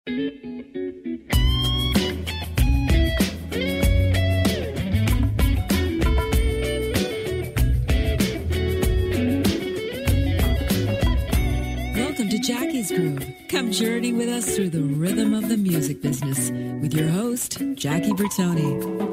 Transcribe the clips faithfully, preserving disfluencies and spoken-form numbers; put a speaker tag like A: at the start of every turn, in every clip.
A: Welcome to Jackie's Groove. Come journey with us through the rhythm of the music business with your host, Jackie Bertoni.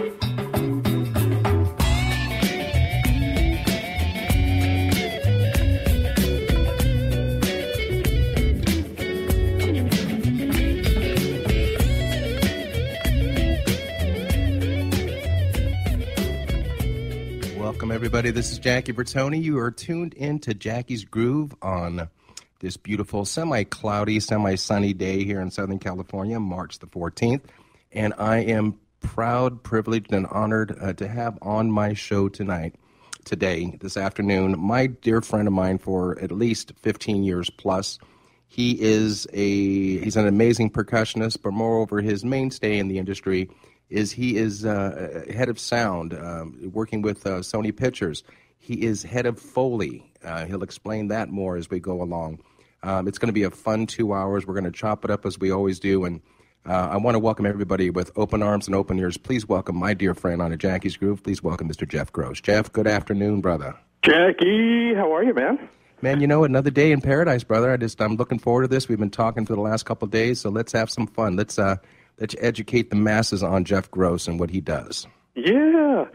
B: Welcome, everybody. This is Jackie Bertoni. You are tuned in to Jackie's Groove on this beautiful semi-cloudy, semi-sunny day here in Southern California, March the fourteenth. And I am proud, privileged, and honored uh, to have on my show tonight, today, this afternoon, my dear friend of mine for at least fifteen years plus. He is a he's an amazing percussionist, but moreover, his mainstay in the industry is he is uh, head of sound, uh, working with uh, Sony Pictures. He is head of Foley. Uh, he'll explain that more as we go along. Um, it's going to be a fun two hours. We're going to chop it up as we always do. And uh, I want to welcome everybody with open arms and open ears. Please welcome my dear friend on a Jackie's Groove. Please welcome Mister Jeff Gross. Jeff, good afternoon, brother.
C: Jackie, how are you, man?
B: Man, you know, another day in paradise, brother. I just, I'm looking forward to this. We've been talking for the last couple of days, so let's have some fun. Let's, uh, let's educate the masses on Jeff Gross and what he does.
C: Yeah.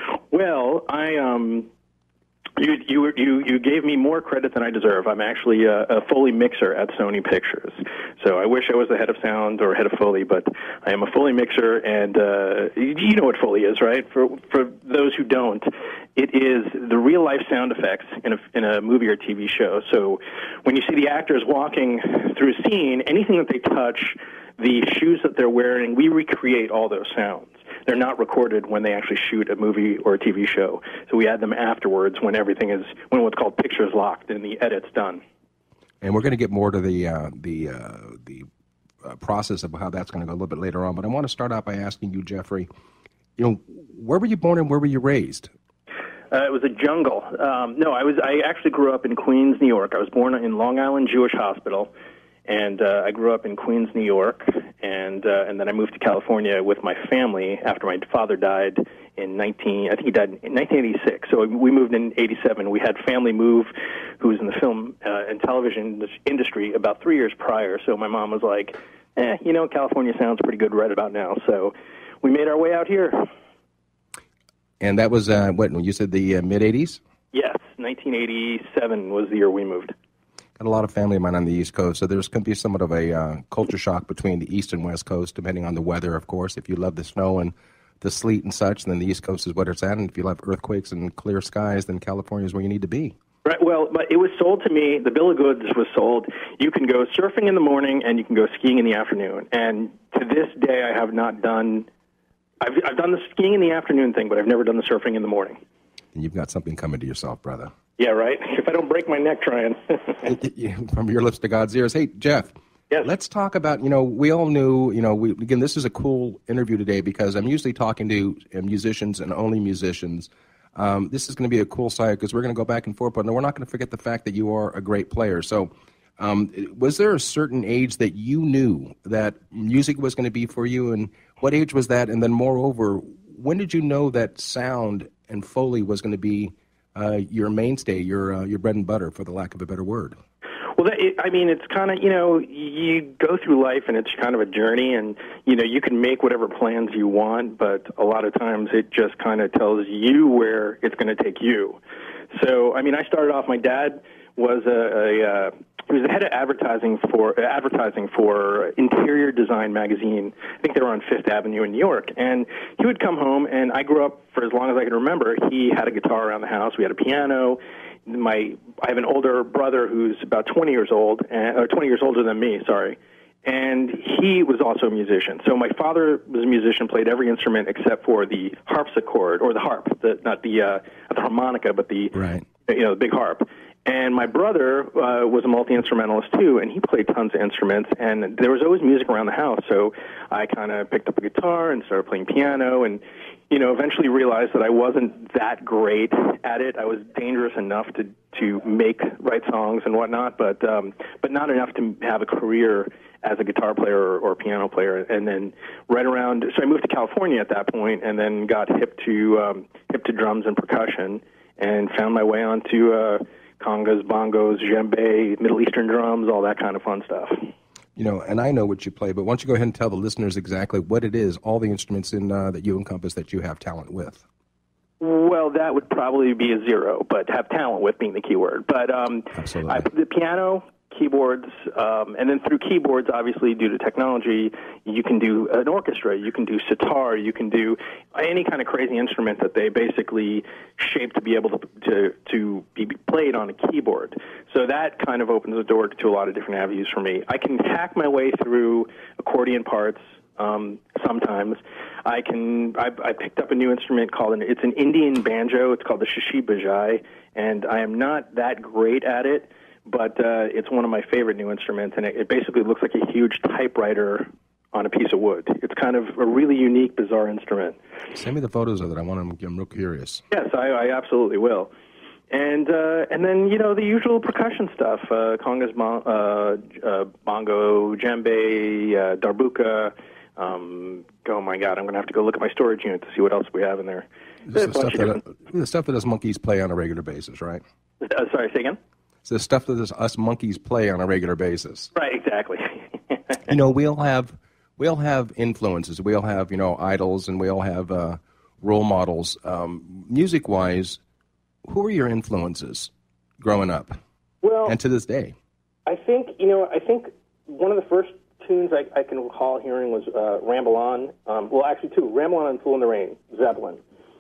C: Well, I, um... You, you you you gave me more credit than I deserve. I'm actually a, a Foley mixer at Sony Pictures. So I wish I was the head of sound or head of Foley, but I am a Foley mixer, and uh, you know what Foley is, right? For for those who don't, it is the real-life sound effects in a, in a movie or T V show. So when you see the actors walking through a scene, anything that they touch, the shoes that they're wearing, we recreate all those sounds. They're not recorded when they actually shoot a movie or a T V show. So we add them afterwards when everything is, when what's called picture's locked and the edit's done.
B: And we're going to get more to the uh, the uh, the uh, process of how that's going to go a little bit later on. But I want to start out by asking you, Jeffrey, you know, where were you born and where were you raised?
C: Uh, it was a jungle. Um, no, I was. I actually grew up in Queens, New York. I was born in Long Island Jewish Hospital. And uh, I grew up in Queens, New York, and uh, and then I moved to California with my family after my father died in nineteen. I think he died in nineteen eighty-six. So we moved in eighty-seven. We had family move, who was in the film uh, and television industry about three years prior. So my mom was like, "Eh, you know, California sounds pretty good right about now." So we made our way out here.
B: And that was uh, what you said, the uh, mid eighties?
C: Yes, nineteen eighty-seven was the year we moved.
B: Got a lot of family of mine on the East Coast, so there's going to be somewhat of a uh, culture shock between the East and West Coast, depending on the weather, of course. If you love the snow and the sleet and such, then the East Coast is what it's at. And if you love earthquakes and clear skies, then California is where you need to be.
C: Right. Well, but it was sold to me, the bill of goods was sold, you can go surfing in the morning and you can go skiing in the afternoon. And to this day, I have not done, I've, I've done the skiing in the afternoon thing, but I've never done the surfing in the morning.
B: And you've got something coming to yourself, brother.
C: Yeah, right? If I don't break my neck trying.
B: From your lips to God's ears. Hey, Jeff,
C: yes.
B: Let's talk about, you know, we all knew, you know, we, again, this is a cool interview today because I'm usually talking to musicians and only musicians. Um, this is going to be a cool side because we're going to go back and forth, but we're not going to forget the fact that you are a great player. So um, was there a certain age that you knew that music was going to be for you, and what age was that? And then moreover, when did you know that sound and Foley was going to be Uh, your mainstay, your uh, your bread and butter, for the lack of a better word?
C: Well, that, it, I mean, it's kind of, you know, you go through life and it's kind of a journey, and, you know, you can make whatever plans you want, but a lot of times it just kind of tells you where it's going to take you. So, I mean, I started off, my dad was a, a uh, he was the head of advertising for uh, advertising for Interior Design magazine. I think they were on Fifth Avenue in New York. And he would come home, and I grew up for as long as I can remember. He had a guitar around the house. We had a piano. My I have an older brother who's about twenty years old, and, or twenty years older than me. Sorry. And he was also a musician. So my father was a musician, played every instrument except for the harpsichord, or the harp, the, not the uh, not the harmonica, but the
B: right.
C: you know the big harp. And my brother uh, was a multi-instrumentalist, too, and he played tons of instruments, and there was always music around the house, so I kind of picked up a guitar and started playing piano, and, you know, eventually realized that I wasn't that great at it. I was dangerous enough to, to make, write songs and whatnot, but um, but not enough to have a career as a guitar player or, or piano player. And then right around, so I moved to California at that point, and then got hip to, um, hip to drums and percussion, and found my way onto uh, congas, bongos, djembe, Middle Eastern drums, all that kind of fun stuff.
B: You know, and I know what you play, but why don't you go ahead and tell the listeners exactly what it is, all the instruments in uh, that you encompass that you have talent with.
C: Well, that would probably be a zero, but have talent with being the key word. But um,
B: Absolutely.
C: I, the piano, keyboards, um, and then through keyboards, obviously, due to technology, you can do an orchestra, you can do sitar, you can do any kind of crazy instrument that they basically shape to be able to, to, to be played on a keyboard. So that kind of opens the door to a lot of different avenues for me. I can hack my way through accordion parts um, sometimes. I can. I, I picked up a new instrument called an. It's an Indian banjo. It's called the shishi bajai, and I am not that great at it, but uh, it's one of my favorite new instruments, and it, it basically looks like a huge typewriter on a piece of wood. It's kind of a really unique, bizarre instrument.
B: Send me the photos of it. I want to. I'm real curious.
C: Yes, I, I absolutely will. And uh, and then, you know, the usual percussion stuff, uh, congas, bon- uh, uh, bongo, djembe, uh, darbuka. Um, oh, my God, I'm going to have to go look at my storage unit to see what else we have in there.
B: This is the stuff, that, different... the stuff that us monkeys play on a regular basis, right?
C: Uh, sorry, say again?
B: It's the stuff that us monkeys play on a regular basis.
C: Right, exactly.
B: You know, we all have we all have influences. We all have, you know, idols, and we all have uh, role models. Um, music-wise, who are your influences growing up
C: well,
B: and to this day?
C: I think, you know, I think one of the first tunes I, I can recall hearing was uh, Ramble On. Um, well, actually, two, Ramble On and Fool in the Rain, Zeppelin.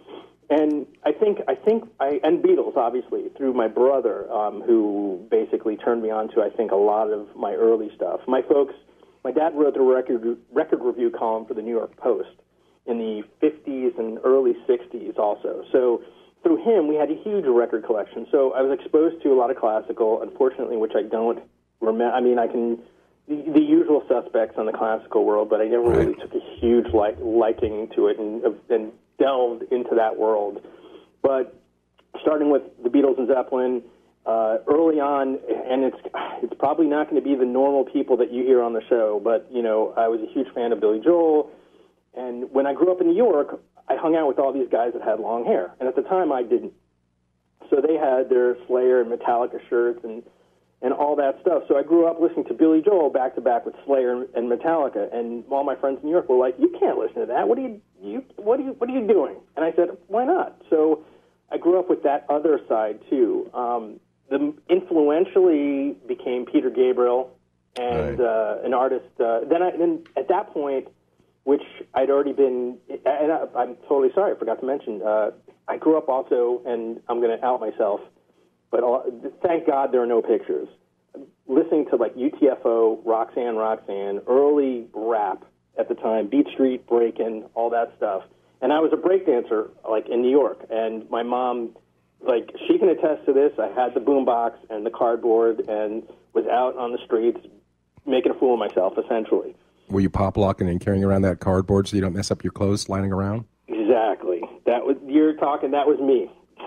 C: And I think, I think, I, and Beatles, obviously, through my brother, um, who basically turned me on to, I think, a lot of my early stuff. My folks, my dad wrote the record, record review column for the New York Post in the fifties and early sixties also. So through him, we had a huge record collection. So I was exposed to a lot of classical, unfortunately, which I don't remember. I mean, I can, the, the usual suspects in the classical world, but I never
B: right.
C: really took a huge like, liking to it and, and delved into that world. But starting with the Beatles and Zeppelin, uh, early on, and it's it's probably not going to be the normal people that you hear on the show, but, you know, I was a huge fan of Billy Joel. And when I grew up in New York, I hung out with all these guys that had long hair. And at the time, I didn't. So they had their Slayer and Metallica shirts and, and all that stuff. So I grew up listening to Billy Joel back-to-back with Slayer and Metallica. And all my friends in New York were like, you can't listen to that. What are you, you, what are you, what are you doing? And I said, why not? So I grew up with that other side, too. Um, the influentially became Peter Gabriel and
B: right.
C: uh, an artist. Uh, then, I, then at that point, which I'd already been, and I, I'm totally sorry, I forgot to mention, uh, I grew up also, and I'm going to out myself, but all, thank God there are no pictures. Listening to like U T F O, Roxanne, Roxanne, early rap at the time, Beat Street, Breakin', all that stuff. And I was a breakdancer, like, in New York, and my mom, like, she can attest to this. I had the boombox and the cardboard and was out on the streets making a fool of myself, essentially.
B: Were you pop locking and carrying around that cardboard so you don't mess up your clothes sliding around?
C: Exactly. That was you're talking. That was me.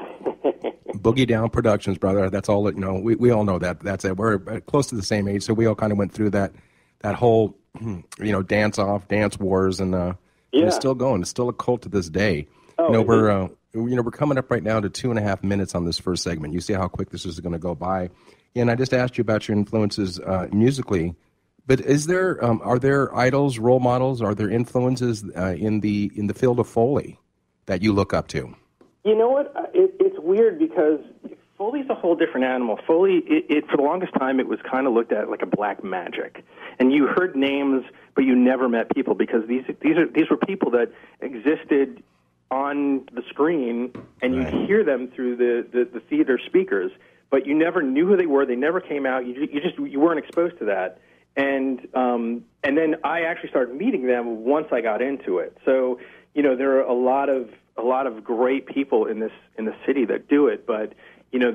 B: Boogie Down Productions, brother. That's all. You know, we we all know that. That's it. We're close to the same age, so we all kind of went through that that whole, you know, dance off, dance wars, and uh,
C: yeah.
B: and it's still going. It's still a cult to this day.
C: Oh,
B: you know, we're uh, you know we're coming up right now to two and a half minutes on this first segment. You see how quick this is going to go by. And I just asked you about your influences uh, musically. But is there um, are there idols, role models, are there influences uh, in the in the field of Foley that you look up to?
C: You know what? It, it's weird because Foley's a whole different animal. Foley, it, it for the longest time, it was kind of looked at like a black magic, and you heard names, but you never met people because these these are these were people that existed on the screen, and
B: right.
C: you'd hear them through the, the, the theater speakers, but you never knew who they were. They never came out. You you just you weren't exposed to that. And um, and then I actually started meeting them once I got into it. So you know there are a lot of a lot of great people in this in the city that do it. But you know there's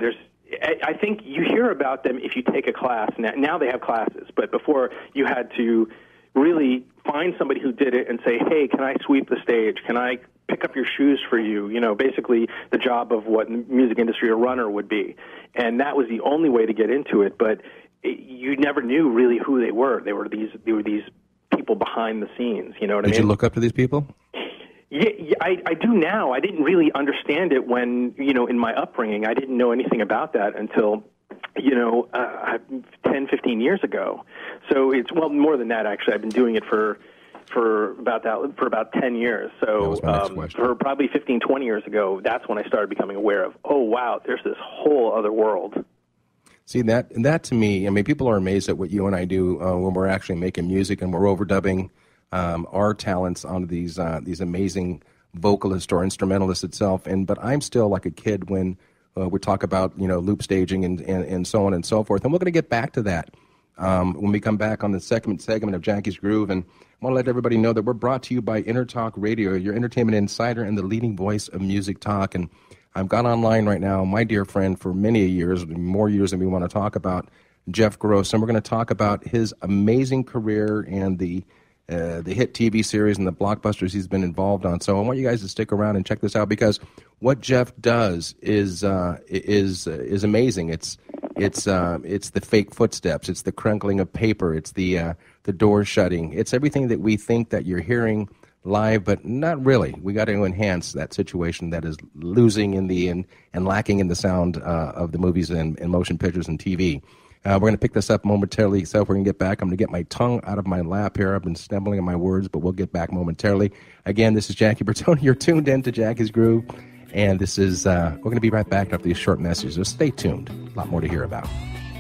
C: I think you hear about them if you take a class. Now, now they have classes, but before you had to really find somebody who did it and say, hey, can I sweep the stage? Can I pick up your shoes for you? You know, basically the job of what in the music industry a runner would be. And that was the only way to get into it, but it, you never knew really who they were. They were these they were these people behind the scenes, you know what I mean?
B: Did you look up to these people?
C: Yeah, yeah I, I do now. I didn't really understand it when, you know, in my upbringing. I didn't know anything about that until, you know, uh, ten, fifteen years ago. So it's, well, more than that, actually. I've been doing it for for about that for about ten years. So um, for probably fifteen, twenty years ago, that's when I started becoming aware of, oh, wow, there's this whole other world.
B: See, that that to me, I mean, people are amazed at what you and I do uh, when we're actually making music and we're overdubbing um, our talents onto these uh, these amazing vocalists or instrumentalists itself. And but I'm still like a kid when uh, we talk about, you know, loop staging and, and, and so on and so forth. And we're going to get back to that um, when we come back on the second segment of Jackie's Groove. And I want to let everybody know that we're brought to you by EnterTalk Radio, your entertainment insider and the leading voice of music talk. And I've got online right now my dear friend for many years, more years than we want to talk about, Jeff Gross. And we're going to talk about his amazing career and the uh, the hit T V series and the blockbusters he's been involved on. So I want you guys to stick around and check this out, because what Jeff does is uh, is uh, is amazing. It's it's uh, it's the fake footsteps. It's the crunkling of paper. It's the uh, the door shutting. It's everything that we think that you're hearing live, but not really. We got to enhance that situation that is losing in the and, and lacking in the sound uh, of the movies and, and motion pictures and T V. Uh, we're going to pick this up momentarily, so we're going to get back. I'm going to get my tongue out of my lap here. I've been stumbling on my words, but we'll get back momentarily. Again, this is Jackie Bertoni. You're tuned in to Jackie's Groove, and this is uh, we're going to be right back after these short messages. So stay tuned. A lot more to hear about.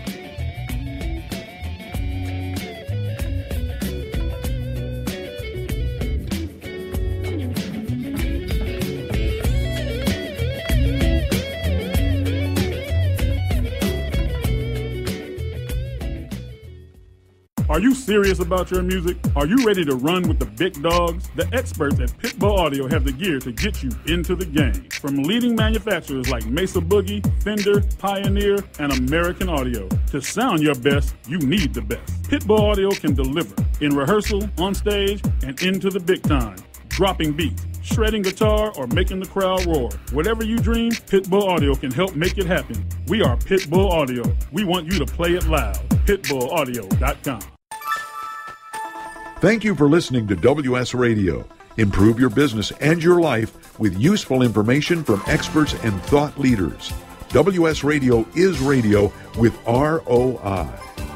D: Are you serious about your music? Are you ready to run with the big dogs? The experts at Pitbull Audio have the gear to get you into the game. From leading manufacturers like Mesa Boogie, Fender, Pioneer, and American Audio. To sound your best, you need the best. Pitbull Audio can deliver in rehearsal, on stage, and into the big time. Dropping beats, shredding guitar, or making the crowd roar. Whatever you dream, Pitbull Audio can help make it happen. We are Pitbull Audio. We want you to play it loud. pitbull audio dot com.
E: Thank you for listening to W S Radio. Improve your business and your life with useful information from experts and thought leaders. W S Radio is radio with R O I.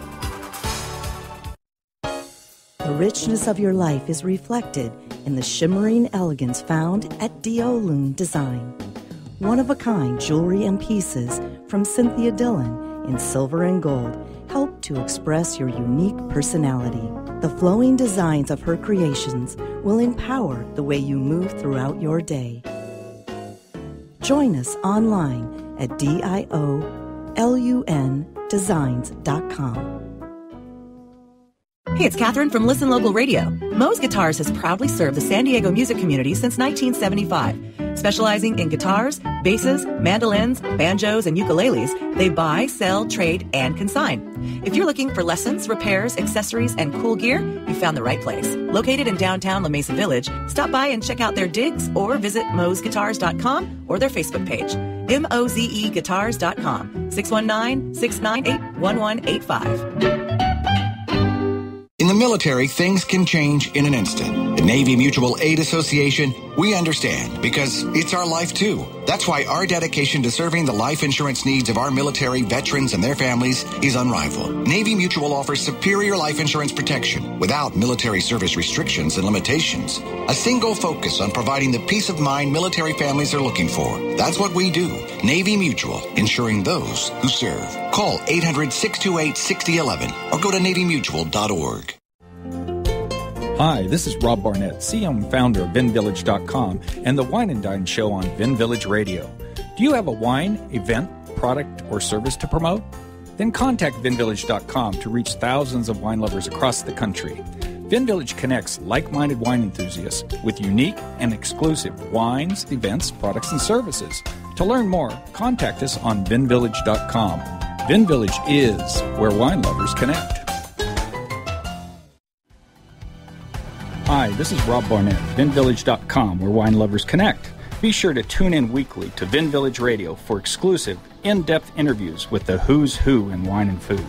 F: The richness of your life is reflected in the shimmering elegance found at Diolune Design. One-of-a-kind jewelry and pieces from Cynthia Dillon in silver and gold help to express your unique personality. The flowing designs of her creations will empower the way you move throughout your day. Join us online at D I O L U N designs dot com.
G: Hey, it's Catherine from Listen Local Radio. Moe's Guitars has proudly served the San Diego music community since nineteen seventy-five. Specializing in guitars, basses, mandolins, banjos, and ukuleles, they buy, sell, trade, and consign. If you're looking for lessons, repairs, accessories, and cool gear, you found the right place. Located in downtown La Mesa Village, stop by and check out their digs or visit moze guitars dot com or their Facebook page, M O Z E guitars dot com, six one nine, six nine eight, one one eight five.
H: In the military, things can change in an instant. The Navy Mutual Aid Association, we understand because it's our life too. That's why our dedication to serving the life insurance needs of our military veterans and their families is unrivaled. Navy Mutual offers superior life insurance protection without military service restrictions and limitations. A single focus on providing the peace of mind military families are looking for. That's what we do. Navy Mutual, insuring those who serve. Call eight hundred, six two eight, six zero one one or go to navy mutual dot org.
I: Hi, this is Rob Barnett, C E O and founder of vin village dot com and the Wine and Dine Show on Vin Village Radio. Do you have a wine, event, product, or service to promote? Then contact vin village dot com to reach thousands of wine lovers across the country. VinVillage connects like-minded wine enthusiasts with unique and exclusive wines, events, products, and services To learn more, contact us on vin village dot com. Vin Village is where wine lovers connect. Hi, this is Rob Barnett, vin village dot com, where wine lovers connect. Be sure to tune in weekly to Vin Village Radio for exclusive, in-depth interviews with the who's who in wine and food.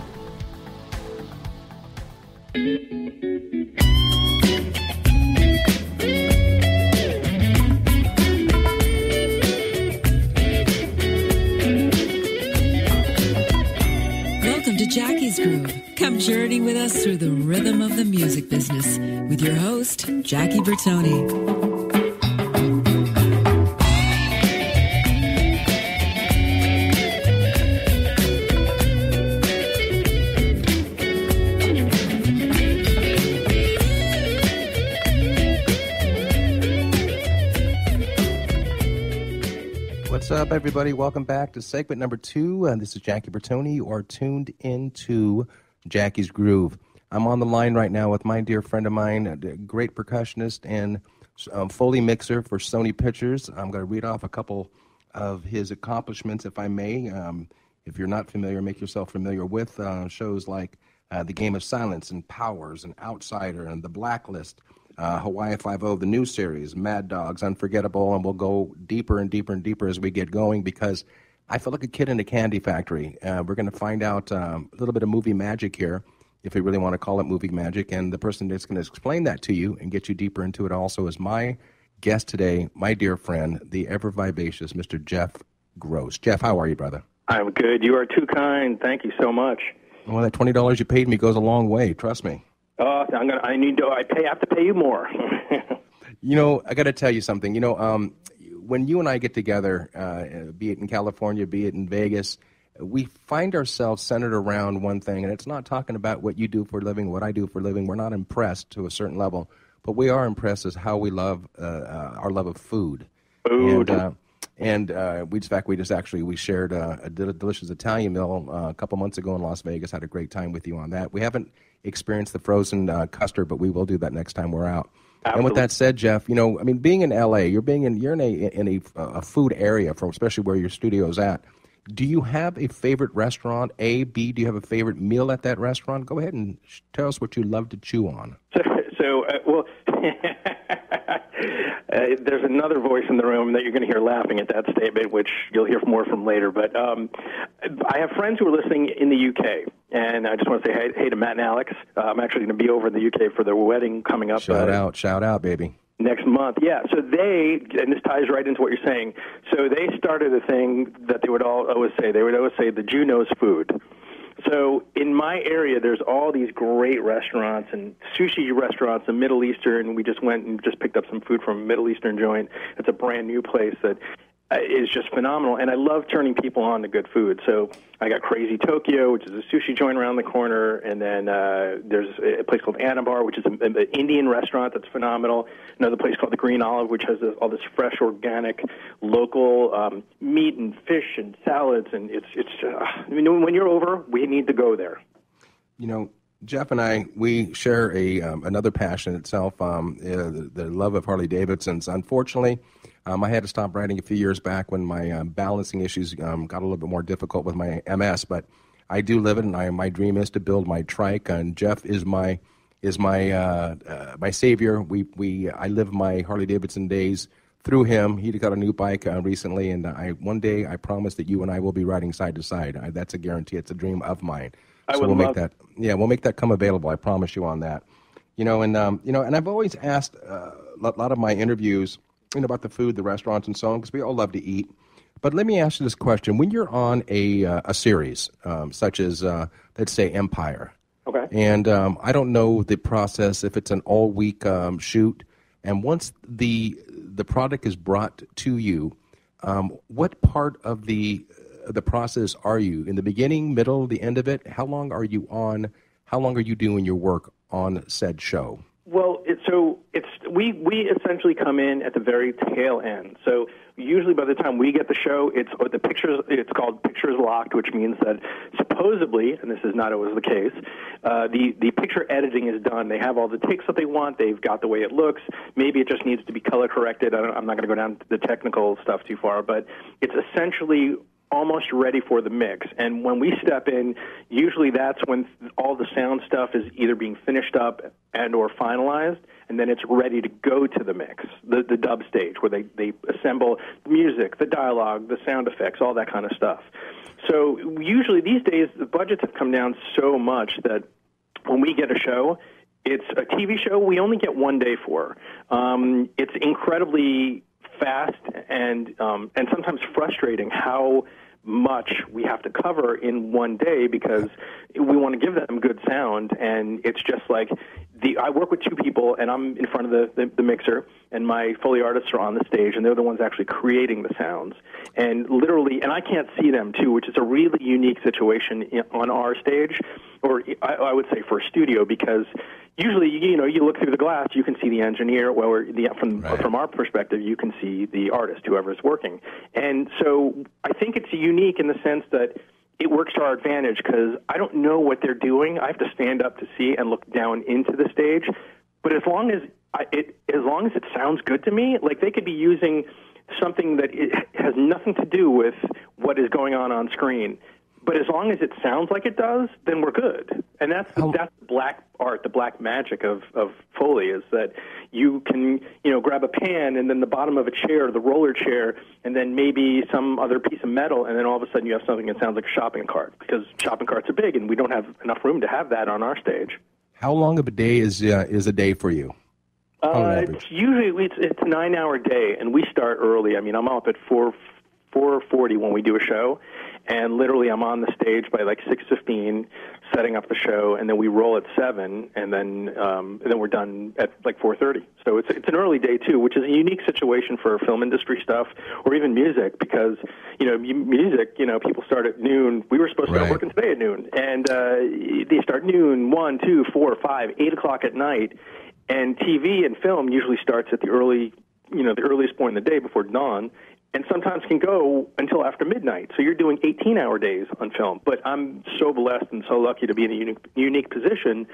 A: Welcome to Jackie's Groove. Come journey with us through the rhythm of the music business with your host, Jackie Bertoni.
B: What's up, everybody? Welcome back to segment number two. Uh, this is Jackie Bertoni. You are tuned into Jackie's Groove. I'm on the line right now with my dear friend of mine, a great percussionist and um, Foley mixer for Sony Pictures. I'm going to read off a couple of his accomplishments, if I may. Um, if you're not familiar, make yourself familiar with uh, shows like uh, The Game of Silence and Powers and Outsider and The Blacklist. Uh, Hawaii Five-O, the new series, Mad Dogs, Unforgettable, and we'll go deeper and deeper and deeper as we get going because I feel like a kid in a candy factory. Uh, we're going to find out um, a little bit of movie magic here, if we really want to call it movie magic, and the person that's going to explain that to you and get you deeper into it also is my guest today, my dear friend, the ever-vivacious Mister Jeff Gross. Jeff, how are you, brother?
C: I'm good. You are too kind. Thank you so much.
B: Well, that twenty dollars you paid me goes a long way, trust me.
C: Oh, I'm gonna. I need to. I pay. Have to pay you more.
B: You know, I got to tell you something. You know, um, when you and I get together, uh, be it in California, be it in Vegas, we find ourselves centered around one thing, and it's not talking about what you do for a living, what I do for a living. We're not impressed to a certain level, but we are impressed as how we love uh, uh, our love of food.
C: Food.
B: And, uh, and uh, we, in fact, we just actually we shared uh, a del- delicious Italian meal uh, a couple months ago in Las Vegas. Had a great time with you on that. We haven't experienced the frozen uh, custard, but we will do that next time we're out.
C: Absolutely.
B: And with that said, Jeff, you know, I mean, being in L A, you're being in you're in a in a, a food area, from especially where your studio's at. Do you have a favorite restaurant? A, B, do you have a favorite meal at that restaurant? Go ahead and sh- tell us what you love to chew on.
C: So, so uh, well, uh, there's another voice in the room that you're going to hear laughing at that statement, which you'll hear more from later. But um, I have friends who are listening in the U K, and I just want to say hey, hey to Matt and Alex. Uh, I'm actually going to be over in the U K for their wedding coming up.
B: Shout
C: uh,
B: out, shout out, baby.
C: Next month, yeah. So they, and this ties right into what you're saying, so they started a thing that they would all always say. They would always say, the Jew knows food. So in my area, there's all these great restaurants and sushi restaurants and Middle Eastern. We just went and just picked up some food from a Middle Eastern joint. It's a brand new place that uh, is just phenomenal. And I love turning people on to good food. So I got Crazy Tokyo, which is a sushi joint around the corner. And then uh, there's a place called Anabar, which is an Indian restaurant that's phenomenal. Another place called the Green Olive, which has all this fresh, organic, local um, meat and fish and salads. And it's, it's uh, I mean, when you're over, we need to go there.
B: You know, Jeff and I, we share a um, another passion itself, um, uh, the, the love of Harley Davidsons. Unfortunately, um, I had to stop riding a few years back when my um, balancing issues um, got a little bit more difficult with my M S. But I do live it, and I, my dream is to build my trike. And Jeff is my is my uh, uh, my savior. We we I live my Harley Davidson days through him. He got a new bike uh, recently, and I one day I promise that you and I will be riding side to side. I, that's a guarantee. It's a dream of mine.
C: I
B: so
C: would
B: we'll
C: love
B: make that. Yeah, we'll make that come available. I promise you on that. You know, and um, you know, and I've always asked uh, a lot of my interviews, you know, about the food, the restaurants, and so on, because we all love to eat. But let me ask you this question: when you're on a uh, a series um, such as uh, let's say Empire,
C: okay,
B: and um, I don't know the process if it's an all week um, shoot, and once the the product is brought to you, um, what part of the the process are you in the beginning, middle, the end of it? How long are you on? How long are you doing your work on said show?
C: Well, it, so it's we, we essentially come in at the very tail end. So usually by the time we get the show, it's or the pictures. It's called pictures locked, which means that supposedly, and this is not always the case, uh, the the picture editing is done. They have all the takes that they want. They've got the way it looks. Maybe it just needs to be color corrected. I don't, I'm not going to go down to the technical stuff too far, but it's essentially almost ready for the mix. And when we step in, usually that's when all the sound stuff is either being finished up and or finalized, and then it's ready to go to the mix, the, the dub stage, where they, they assemble the music, the dialogue, the sound effects, all that kind of stuff. So usually these days, the budgets have come down so much that when we get a show, it's a T V show we only get one day for. Um, it's incredibly fast and um, and sometimes frustrating how much we have to cover in one day because we want to give them good sound, and it's just like the I work with two people, and I'm in front of the, the, the mixer, and my Foley artists are on the stage, and they're the ones actually creating the sounds, and literally, and I can't see them too, which is a really unique situation in, on our stage, or I, I would say for a studio, because usually, you know, you look through the glass, you can see the engineer. Well, the, from right. from our perspective, you can see the artist, whoever's working. And so I think it's unique in the sense that it works to our advantage because I don't know what they're doing. I have to stand up to see and look down into the stage. But as long as I, it, as long as it sounds good to me, like they could be using something that it has nothing to do with what is going on on screen. But as long as it sounds like it does, then we're good. And that's the, that's the black art, the black magic of, of Foley, is that you can, you know, grab a pan and then the bottom of a chair, the roller chair, and then maybe some other piece of metal, and then all of a sudden you have something that sounds like a shopping cart, because shopping carts are big, and we don't have enough room to have that on our stage.
B: How long of a day is uh, is a day for you?
C: Uh, it's usually it's, it's a nine-hour day, and we start early. I mean, I'm up at four four forty when we do a show. And literally, I'm on the stage by like six fifteen, setting up the show, and then we roll at seven, and then um, and then we're done at like four thirty. So it's it's an early day too, which is a unique situation for film industry stuff or even music, because you know music, you know people start at noon. We were supposed to
B: right.
C: start working today at noon, and uh, they start noon, one, two, four, five, eight o'clock at night, and T V and film usually starts at the early, you know, the earliest point in the day before dawn. And sometimes can go until after midnight. So you're doing eighteen-hour days on film. But I'm so blessed and so lucky to be in a unique, unique position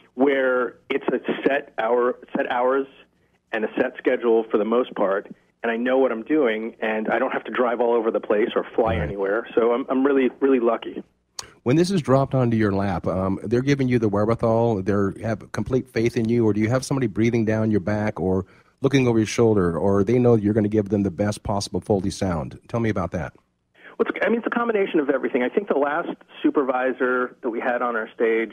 C: where it's a set hour, set hours and a set schedule for the most part, and I know what I'm doing, and I don't have to drive all over the place or fly anywhere. So I'm, I'm really, really lucky.
B: When this is dropped onto your lap, um, they're giving you the wherewithal, they have complete faith in you, or do you have somebody breathing down your back or looking over your shoulder, or they know you're going to give them the best possible Foley sound? Tell me about that.
C: Well, it's, I mean, it's a combination of everything. I think the last supervisor that we had on our stage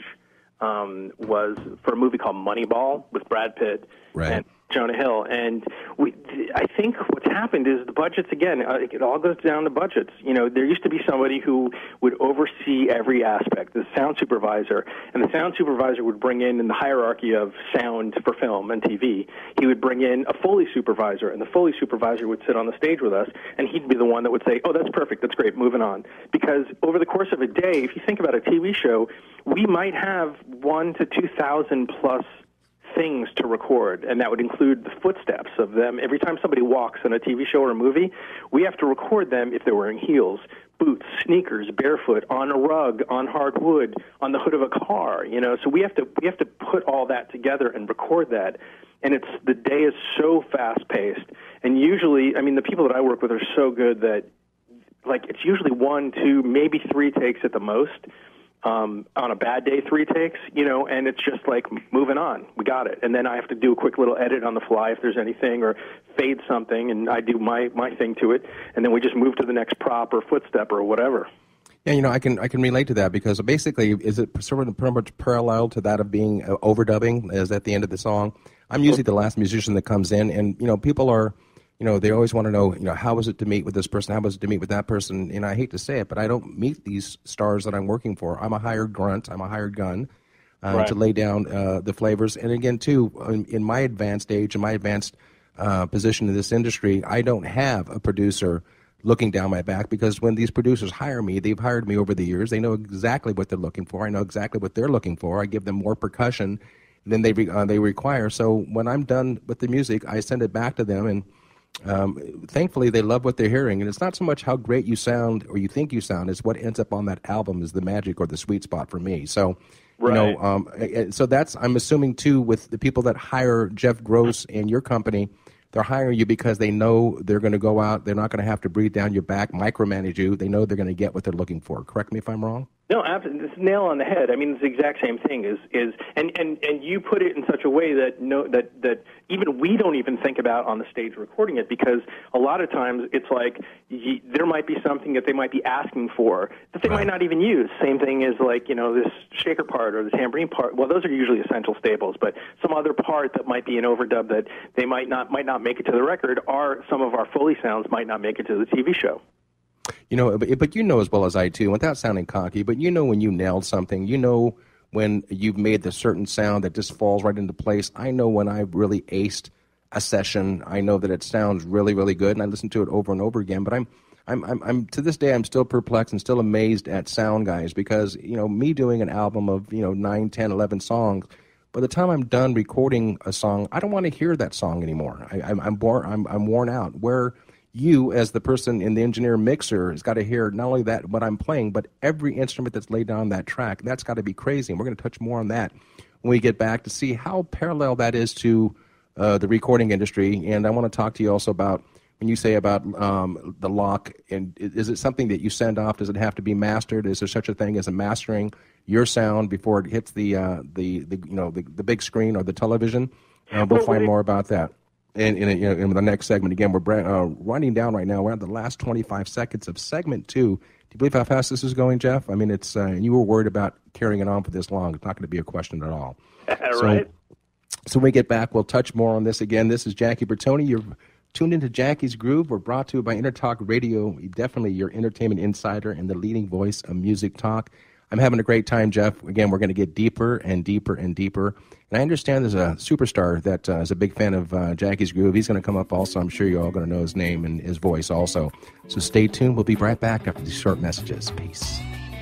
C: um, was for a movie called Moneyball with Brad Pitt
B: right.
C: and Jonah Hill. And we, I think what's happened is the budgets, again, uh, it all goes down to budgets. You know, there used to be somebody who would oversee every aspect, the sound supervisor, and the sound supervisor would bring in, in the hierarchy of sound for film and T V, he would bring in a Foley supervisor, and the Foley supervisor would sit on the stage with us, and he'd be the one that would say, oh, that's perfect, that's great, moving on. Because over the course of a day, if you think about a T V show, we might have one to two thousand plus things to record, and that would include the footsteps of them. Every time somebody walks in a T V show or a movie, we have to record them if they're wearing heels, boots, sneakers, barefoot, on a rug, on hardwood, on the hood of a car, you know. So we have to we have to put all that together and record that. And it's the day is so fast-paced. And usually, I mean, the people that I work with are so good that, like, it's usually one, two, maybe three takes at the most. Um, on a bad day, three takes, you know, and it's just like moving on. We got it. And then I have to do a quick little edit on the fly if there's anything, or fade something, and I do my, my thing to it. And then we just move to the next prop or footstep or whatever.
B: Yeah, you know, I can I can relate to that, because basically, is it sort of pretty much parallel to that of being uh, overdubbing, as at the end of the song? I'm usually the last musician that comes in, and, you know, people are, you know, they always want to know, you know, how was it to meet with this person? How was it to meet with that person? And I hate to say it, but I don't meet these stars that I'm working for. I'm a hired grunt. I'm a hired gun uh, right. to lay down uh, the flavors. And again, too, in, in my advanced age, in my advanced uh, position in this industry, I don't have a producer looking down my back, because when these producers hire me, they've hired me over the years. They know exactly what they're looking for. I know exactly what they're looking for. I give them more percussion than they re, uh, they require. So when I'm done with the music, I send it back to them, and um, thankfully they love what they're hearing. And it's not so much how great you sound or you think you sound; it's what ends up on that album is the magic or the sweet spot for me. So.
C: Right.
B: You know, um, so that's, I'm assuming, too, with the people that hire Jeff Gross and your company, they're hiring you because they know they're going to go out, they're not going to have to breathe down your back, micromanage you. They know they're going to get what they're looking for. Correct me if I'm wrong?
C: No, absolutely. It's nail on the head. I mean, it's the exact same thing. Is is and, and, and you put it in such a way that no that, that even we don't even think about on the stage recording it, because a lot of times it's like y- there might be something that they might be asking for that they right. might not even use. Same thing is like, you know, this shaker part or the tambourine part. Well, those are usually essential staples, but some other part that might be an overdub that they might not might not make it to the record, or some of our Foley sounds might not make it to the T V show.
B: You know, but, but you know as well as I do, without sounding cocky, but you know when you nailed something. You know when you've made the certain sound that just falls right into place. I know when I really aced a session. I know that it sounds really, really good, and I listen to it over and over again. But I'm, I'm, I'm, I'm to this day, I'm still perplexed and still amazed at sound guys, because you know, me doing an album of you know nine, ten, eleven songs. By the time I'm done recording a song, I don't want to hear that song anymore. I, I'm, I'm, born, I'm, I'm worn out. Where you, as the person in the engineer mixer, has got to hear not only that what I'm playing, but every instrument that's laid down on that track. That's got to be crazy, and we're going to touch more on that when we get back to see how parallel that is to uh, the recording industry. And I want to talk to you also about when you say about um, the lock. And is it something that you send off? Does it have to be mastered? Is there such a thing as a mastering your sound before it hits the uh, the, the you know the, the big screen or the television? Uh, we'll find more about that. In, in, you know, in the next segment. Again, we're uh, running down right now. We're at the last twenty-five seconds of segment two. Do you believe how fast this is going, Jeff? I mean, it's uh, you were worried about carrying it on for this long. It's not going to be a question at all.
C: so,
B: right. So when we get back, we'll touch more on this again. This is Jackie Bertoni. You're tuned into Jackie's Groove. We're brought to you by EnterTalk Radio, definitely your entertainment insider and the leading voice of music talk. I'm having a great time, Jeff. Again, we're going to get deeper and deeper and deeper. And I understand there's a superstar that uh, is a big fan of uh, Jackie's Groove. He's going to come up also. I'm sure you're all going to know his name and his voice also. So stay tuned. We'll be right back after these short messages. Peace.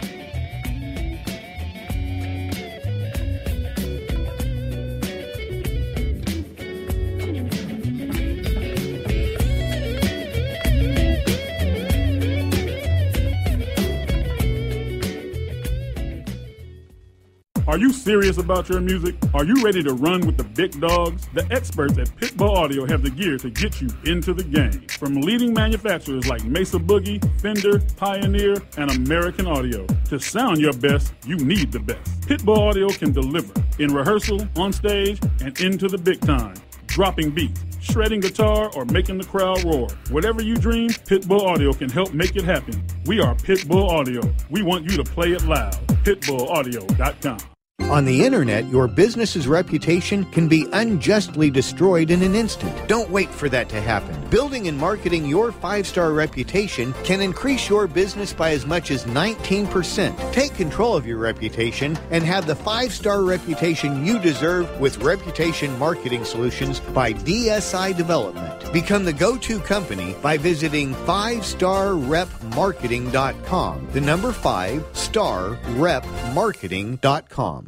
D: Are you serious about your music? Are you ready to run with the big dogs? The experts at Pitbull Audio have the gear to get you into the game. From leading manufacturers like Mesa Boogie, Fender, Pioneer, and American Audio. To sound your best, you need the best. Pitbull Audio can deliver in rehearsal, on stage, and into the big time. Dropping beats, shredding guitar, or making the crowd roar. Whatever you dream, Pitbull Audio can help make it happen. We are Pitbull Audio. We want you to play it loud. pitbull audio dot com.
J: On the internet, your business's reputation can be unjustly destroyed in an instant. Don't wait for that to happen. Building and marketing your five-star reputation can increase your business by as much as nineteen percent. Take control of your reputation and have the five-star reputation you deserve with Reputation Marketing Solutions by D S I Development. Become the go-to company by visiting five star rep marketing dot com. The number five, star rep marketing dot com.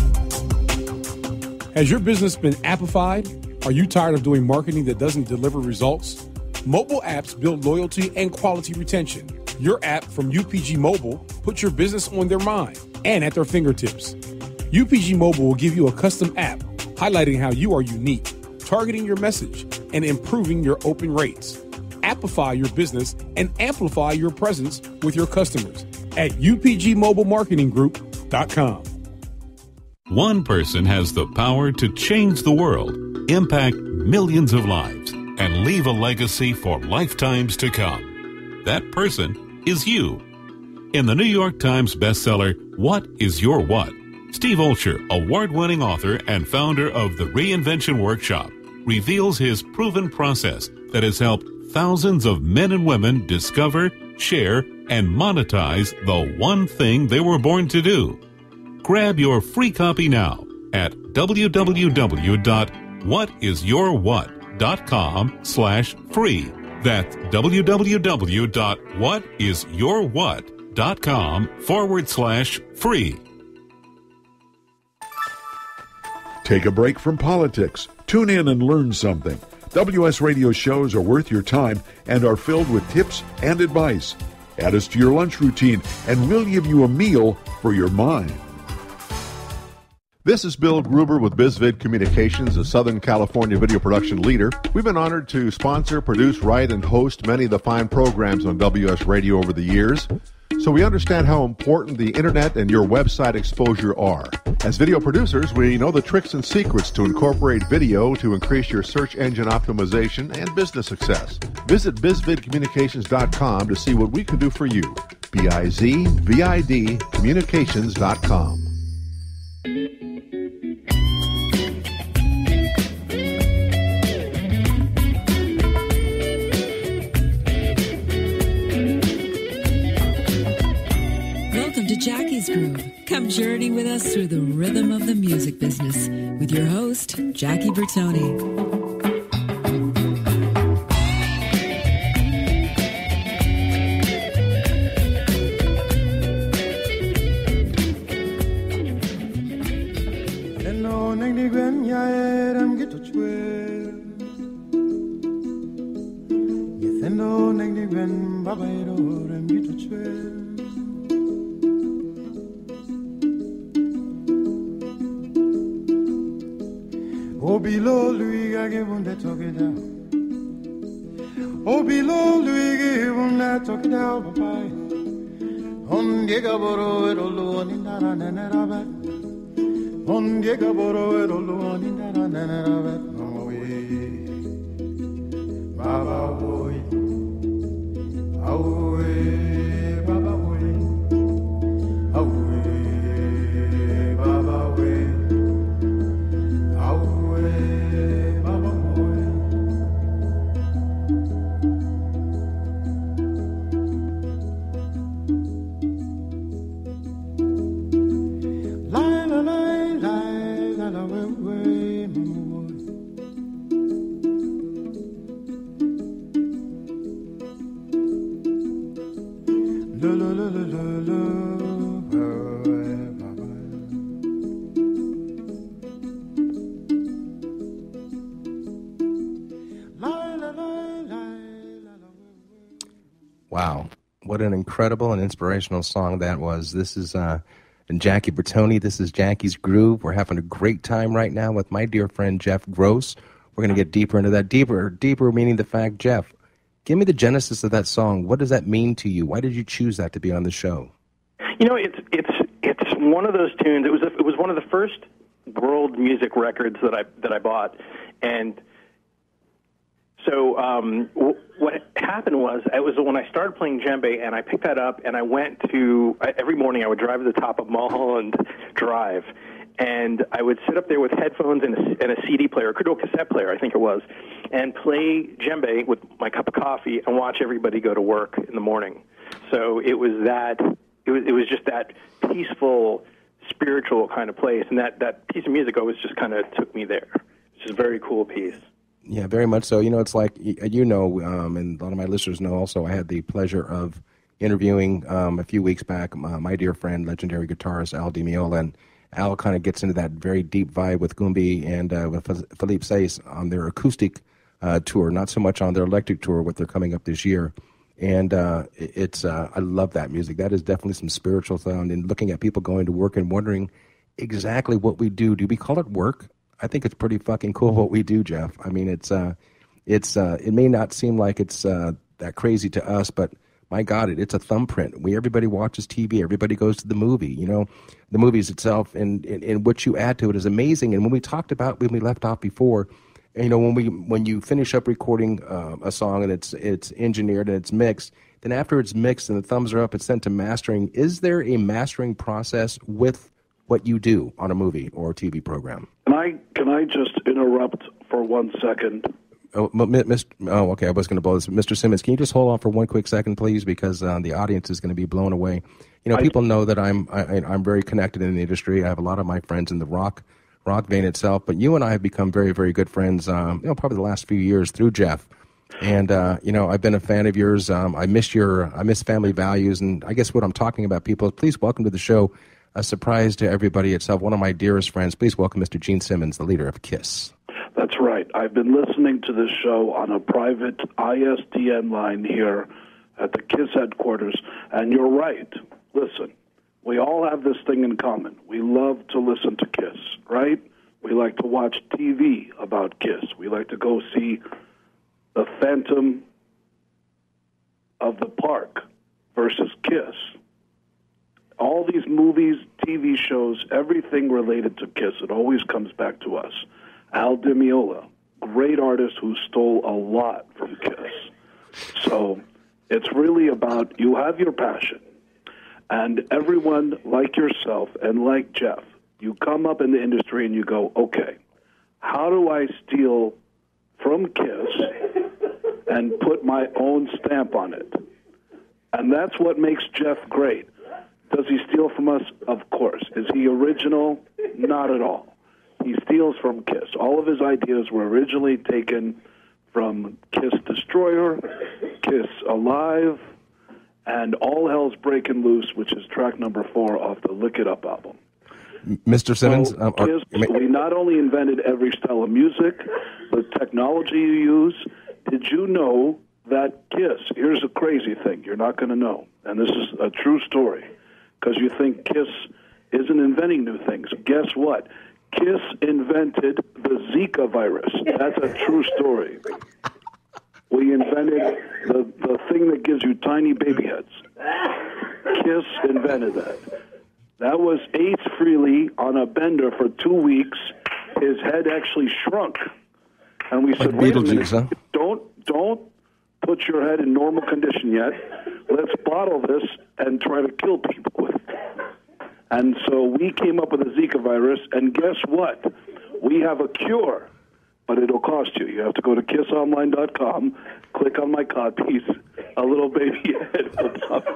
K: Has your business been appified? Are you tired of doing marketing that doesn't deliver results? Mobile apps build loyalty and quality retention. Your app from U P G Mobile puts your business on their mind and at their fingertips. U P G Mobile will give you a custom app highlighting how you are unique, targeting your message, and improving your open rates. Appify your business and amplify your presence with your customers at U P G mobile marketing group dot com.
L: One person has the power to change the world, impact millions of lives, and leave a legacy for lifetimes to come. That person is you. In the New York Times bestseller, What is Your What? Steve Olsher, award-winning author and founder of the Reinvention Workshop, reveals his proven process that has helped thousands of men and women discover, share, and monetize the one thing they were born to do. Grab your free copy now at w w w dot what is your what dot com slash free. That's w w w dot what is your what dot com forward slash free.
E: Take a break from politics. Tune in and learn something. W S Radio shows are worth your time and are filled with tips and advice. Add us to your lunch routine, and we'll give you a meal for your mind.
M: This is Bill Gruber with BizVid Communications, a Southern California video production leader. We've been honored to sponsor, produce, write, and host many of the fine programs on W S Radio over the years. So we understand how important the internet and your website exposure are. As video producers, we know the tricks and secrets to incorporate video to increase your search engine optimization and business success. Visit biz vid communications dot com to see what we can do for you. B I Z V I D communications dot com.
A: Jackie's Groove. Come journey with us through the rhythm of the music business with your host, Jackie Bertoni.
N: Oh, below Louis, I give him that talk it down. Oh, below Louis, give him that talk it down, papai. On Diego Boro, it all on in that and then it all back. On Diego Boro, it all on in that and then it all back. No way, Baba boy, away, Baba boy, away, Baba boy.
B: Wow, what an incredible and inspirational song that was. This is uh, Jackie Bertoni. This is Jackie's Groove. We're having a great time right now with my dear friend Jeff Gross. We're going to get deeper into that. Deeper, deeper meaning the fact, Jeff, give me the genesis of that song. What does that mean to you? Why did you choose that to be on the show?
C: You know, it's it's it's one of those tunes. It was a, it was one of the first world music records that I that I bought, and so um, w- what happened was, it was when I started playing djembe, and I picked that up, and I went to, every morning I would drive to the top of Mulholland Drive, and I would sit up there with headphones and a, and a C D player, a cassette player, I think it was, and play djembe with my cup of coffee and watch everybody go to work in the morning. So it was that, it was, it was just that peaceful, spiritual kind of place, and that, that piece of music always just kind of took me there. It's just a very cool piece.
B: Yeah, very much so. You know, it's like, you know, um, and a lot of my listeners know also, I had the pleasure of interviewing um, a few weeks back uh, my dear friend, legendary guitarist Al Di Meola, and Al kind of gets into that very deep vibe with Gumby and uh, with Philippe Sace on their acoustic uh, tour, not so much on their electric tour, what they're coming up this year. And uh, it's, uh, I love that music. That is definitely some spiritual sound, and looking at people going to work and wondering exactly what we do. Do we call it work? I think it's pretty fucking cool what we do, Jeff. I mean, it's uh, it's uh, it may not seem like it's uh, that crazy to us, but my God, it it's a thumbprint. We everybody watches T V, everybody goes to the movie. You know, the movies itself, and, and and what you add to it is amazing. And when we talked about when we left off before, you know, when we when you finish up recording uh, a song and it's it's engineered and it's mixed, then after it's mixed and the thumbs are up, it's sent to mastering. Is there a mastering process with what you do on a movie or a T V program?
O: Can I can I just interrupt for one second?
B: Oh, Mister oh okay. I was going to blow this. Mister Simmons, can you just hold on for one quick second, please? Because uh, the audience is going to be blown away. You know, I, people know that I'm I, I'm very connected in the industry. I have a lot of my friends in the rock rock vein itself. But you and I have become very, very good friends, um, you know, probably the last few years through Jeff. And, uh, you know, I've been a fan of yours. Um, I miss your, I miss family values. And I guess what I'm talking about, people, please welcome to the show a surprise to everybody itself. One of my dearest friends. Please welcome Mister Gene Simmons, the leader of KISS.
O: That's right. I've been listening to this show on a private I S D N line here at the KISS headquarters, and you're right. Listen, we all have this thing in common. We love to listen to KISS, right? We like to watch T V about KISS. We like to go see the Phantom of the Park versus KISS. All these movies, T V shows, everything related to KISS, it always comes back to us. Al Di Meola, great artist who stole a lot from KISS. So it's really about you have your passion. And everyone like yourself and like Jeff, you come up in the industry and you go, okay, how do I steal from KISS and put my own stamp on it? And that's what makes Jeff great. Does he steal from us? Of course. Is he original? Not at all. He steals from KISS. All of his ideas were originally taken from KISS Destroyer, KISS Alive, and All Hell's Breaking Loose, which is track number four off the Lick It Up album.
B: Mister Simmons?
O: So,
B: um, are,
O: KISS, we not only invented every style of music, the technology you use. Did you know that KISS, here's a crazy thing you're not going to know, and this is a true story, because you think KISS isn't inventing new things. Guess what? KISS invented the Zika virus. That's a true story. We invented the, the thing that gives you tiny baby heads. KISS invented that. That was Ace Frehley on a bender for two weeks. His head actually shrunk. And we said, wait a minute, huh? don't, don't put your head in normal condition yet. Let's bottle this and try to kill people with it. And so we came up with the Zika virus, and guess what? We have a cure, but it'll cost you. You have to go to kiss online dot com, click on my codpiece, a little baby head will pop.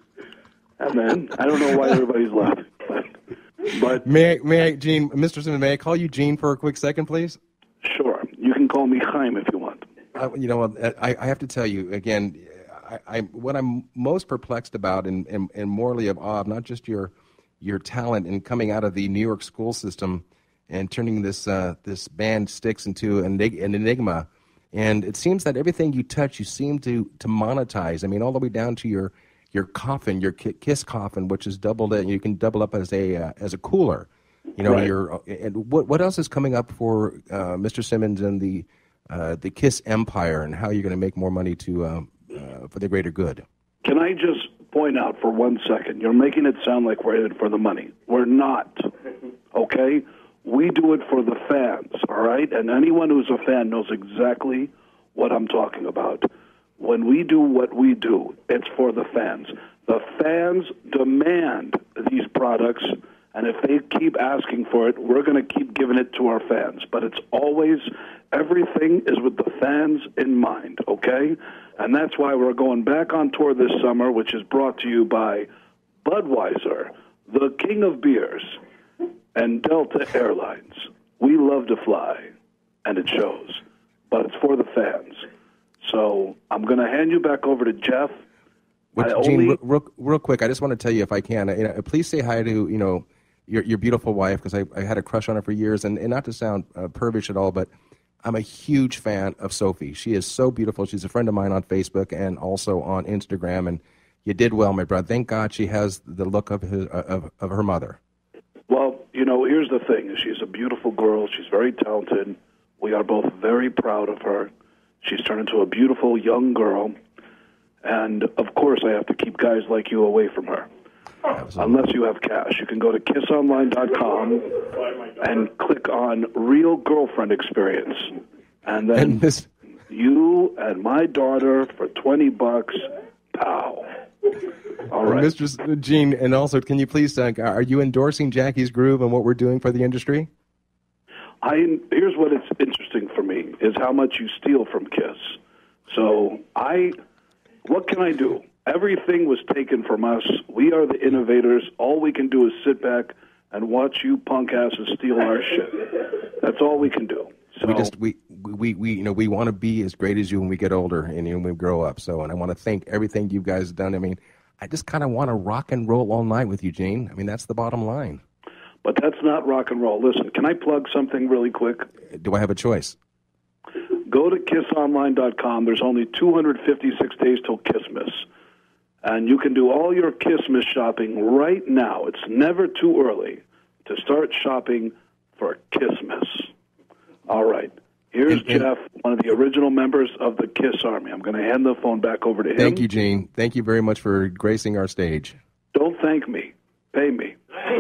O: And then, I don't know why everybody's laughing, but... but
B: may I, may I, Gene, Mister Simmons, may I call you Gene for a quick second, please?
O: Sure. You can call me Chaim if you want.
B: Uh, you know, I, I have to tell you, again, I, I, what I'm most perplexed about and, and, and morally of awe of not just your... your talent in coming out of the New York school system and turning this uh, this band Styx into an, an enigma. And it seems that everything you touch, you seem to, to monetize. I mean, all the way down to your your coffin, your KISS coffin, which is doubled, and you can double up as a uh, as a cooler. You know, right. your and what what else is coming up for uh, Mister Simmons and the uh, the KISS empire, and how you're going to make more money to uh, uh, for the greater good?
O: Can I just point out for one second, you're making it sound like we're in it for the money. We're not, okay? We do it for the fans, all right? And anyone who's a fan knows exactly what I'm talking about. When we do what we do, it's for the fans. The fans demand these products, and if they keep asking for it, we're going to keep giving it to our fans. But it's always, everything is with the fans in mind, okay? And that's why we're going back on tour this summer, which is brought to you by Budweiser, the king of beers, and Delta Airlines. We love to fly, and it shows, but it's for the fans. So I'm going to hand you back over to Jeff.
B: Which,
O: I
B: Gene,
O: only...
B: real, real quick, I just want to tell you, if I can, you know, please say hi to you know your your beautiful wife, because I, I had a crush on her for years, and, and not to sound uh, pervish at all, but I'm a huge fan of Sophie. She is so beautiful. She's a friend of mine on Facebook and also on Instagram, and you did well, my brother. Thank God she has the look of his, of, of her mother.
O: Well, you know, here's the thing. She's a beautiful girl. She's very talented. We are both very proud of her. She's turned into a beautiful young girl. And, of course, I have to keep guys like you away from her. Absolutely. Unless you have cash. You can go to kiss online dot com and click on Real Girlfriend Experience. And then
B: and this...
O: you and my daughter for twenty bucks, pow. All right.
B: Mister Gene, and also, can you please, uh, are you endorsing Jackie's Groove and what we're doing for the industry?
O: I Here's what is interesting for me, is how much you steal from KISS. So I, what can I do? Everything was taken from us. We are the innovators. All we can do is sit back and watch you punk asses steal our shit. That's all we can do. So,
B: we just we, we we you know we want to be as great as you when we get older and you know, when we grow up. So, and I want to thank everything you guys have done. I mean, I just kind of want to rock and roll all night with you, Gene. I mean, that's the bottom line.
O: But that's not rock and roll. Listen, can I plug something really quick?
B: Do I have a choice?
O: Go to kiss online dot com. There's only two hundred fifty-six days till Kissmas. And you can do all your Kissmas shopping right now. It's never too early to start shopping for Kissmas. All right. Here's
B: and, and,
O: Jeff, one of the original members of the Kiss Army. I'm going to hand the phone back over to him.
B: Thank you, Gene. Thank you very much for gracing our stage.
O: Don't thank me. Pay me.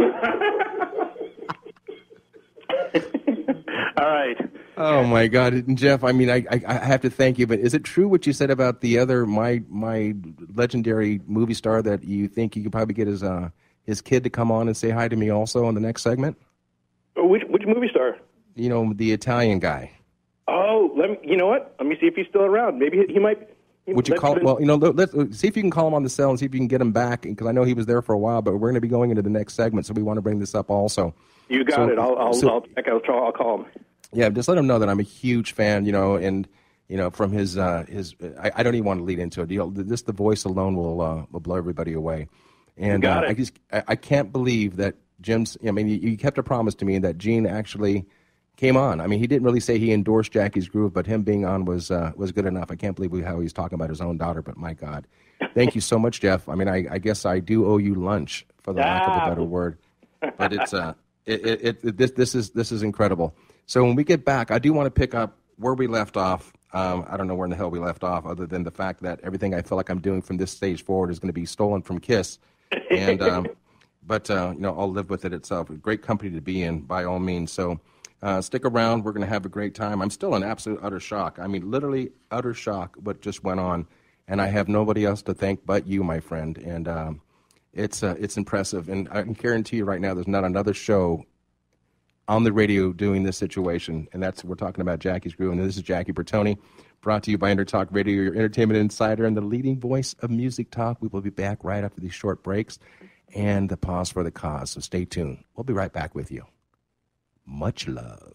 C: All right.
B: Oh my God, and Jeff! I mean, I, I I have to thank you, but is it true what you said about the other my my legendary movie star that you think you could probably get his uh his kid to come on and say hi to me also on the next segment?
C: Oh, which which movie star?
B: You know, the Italian guy.
C: Oh, let me. You know what? Let me see if he's still around. Maybe he, he might. He,
B: Would you call?
C: been...
B: Well, you know, let's see if you can call him on the cell and see if you can get him back, because I know he was there for a while. But we're going to be going into the next segment, so we want to bring this up also.
C: You got
B: so,
C: it. I'll I'll
B: so,
C: I'll, check. I'll, I'll call him.
B: Yeah, just let him know that I'm a huge fan, you know, and you know, from his uh, his, I, I don't even want to lead into it. You know, just the voice alone will uh, will blow everybody away. And uh, I just I, I can't believe that Jim's. I mean, you, you kept a promise to me that Gene actually came on. I mean, he didn't really say he endorsed Jackie's Groove, but him being on was uh, was good enough. I can't believe how he's talking about his own daughter. But my God, thank you so much, Jeff. I mean, I, I guess I do owe you lunch, for the lack of a better word. But it's uh, it, it, it this this is this is incredible. So when we get back, I do want to pick up where we left off. Um, I don't know where in the hell we left off, other than the fact that everything I feel like I'm doing from this stage forward is going to be stolen from Kiss. And um, but uh, you know, I'll live with it itself. A great company to be in, by all means. So uh, stick around. We're going to have a great time. I'm still in absolute utter shock. I mean, literally utter shock. What just went on, and I have nobody else to thank but you, my friend. And um, it's uh, it's impressive. And I can guarantee you right now, there's not another show on the radio doing this situation, and that's we're talking about Jackie's Groove, and this is Jackie Bertoni, brought to you by EnterTalk Radio, your entertainment insider and the leading voice of music talk. We will be back right after these short breaks and the pause for the cause, so stay tuned. We'll be right back with you. Much love.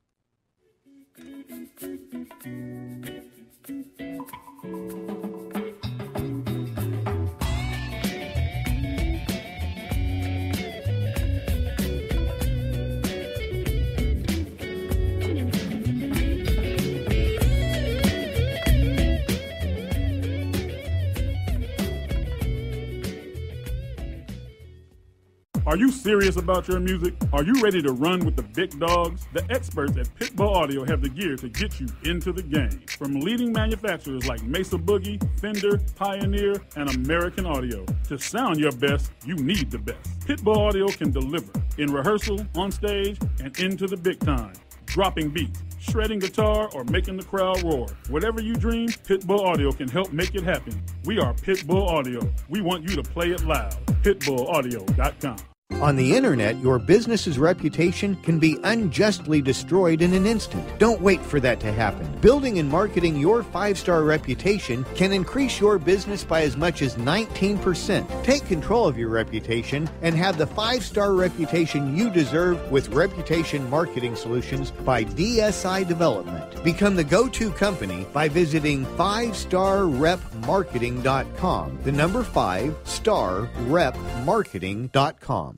D: Are you serious about your music? Are you ready to run with the big dogs? The experts at Pitbull Audio have the gear to get you into the game. From leading manufacturers like Mesa Boogie, Fender, Pioneer, and American Audio. To sound your best, you need the best. Pitbull Audio can deliver in rehearsal, on stage, and into the big time. Dropping beats, shredding guitar, or making the crowd roar. Whatever you dream, Pitbull Audio can help make it happen. We are Pitbull Audio. We want you to play it loud. pitbull audio dot com.
J: On the internet, your business's reputation can be unjustly destroyed in an instant. Don't wait for that to happen. Building and marketing your five-star reputation can increase your business by as much as nineteen percent. Take control of your reputation and have the five-star reputation you deserve with Reputation Marketing Solutions by D S I Development. Become the go-to company by visiting five star rep marketing dot com. The number five, star rep marketing dot com.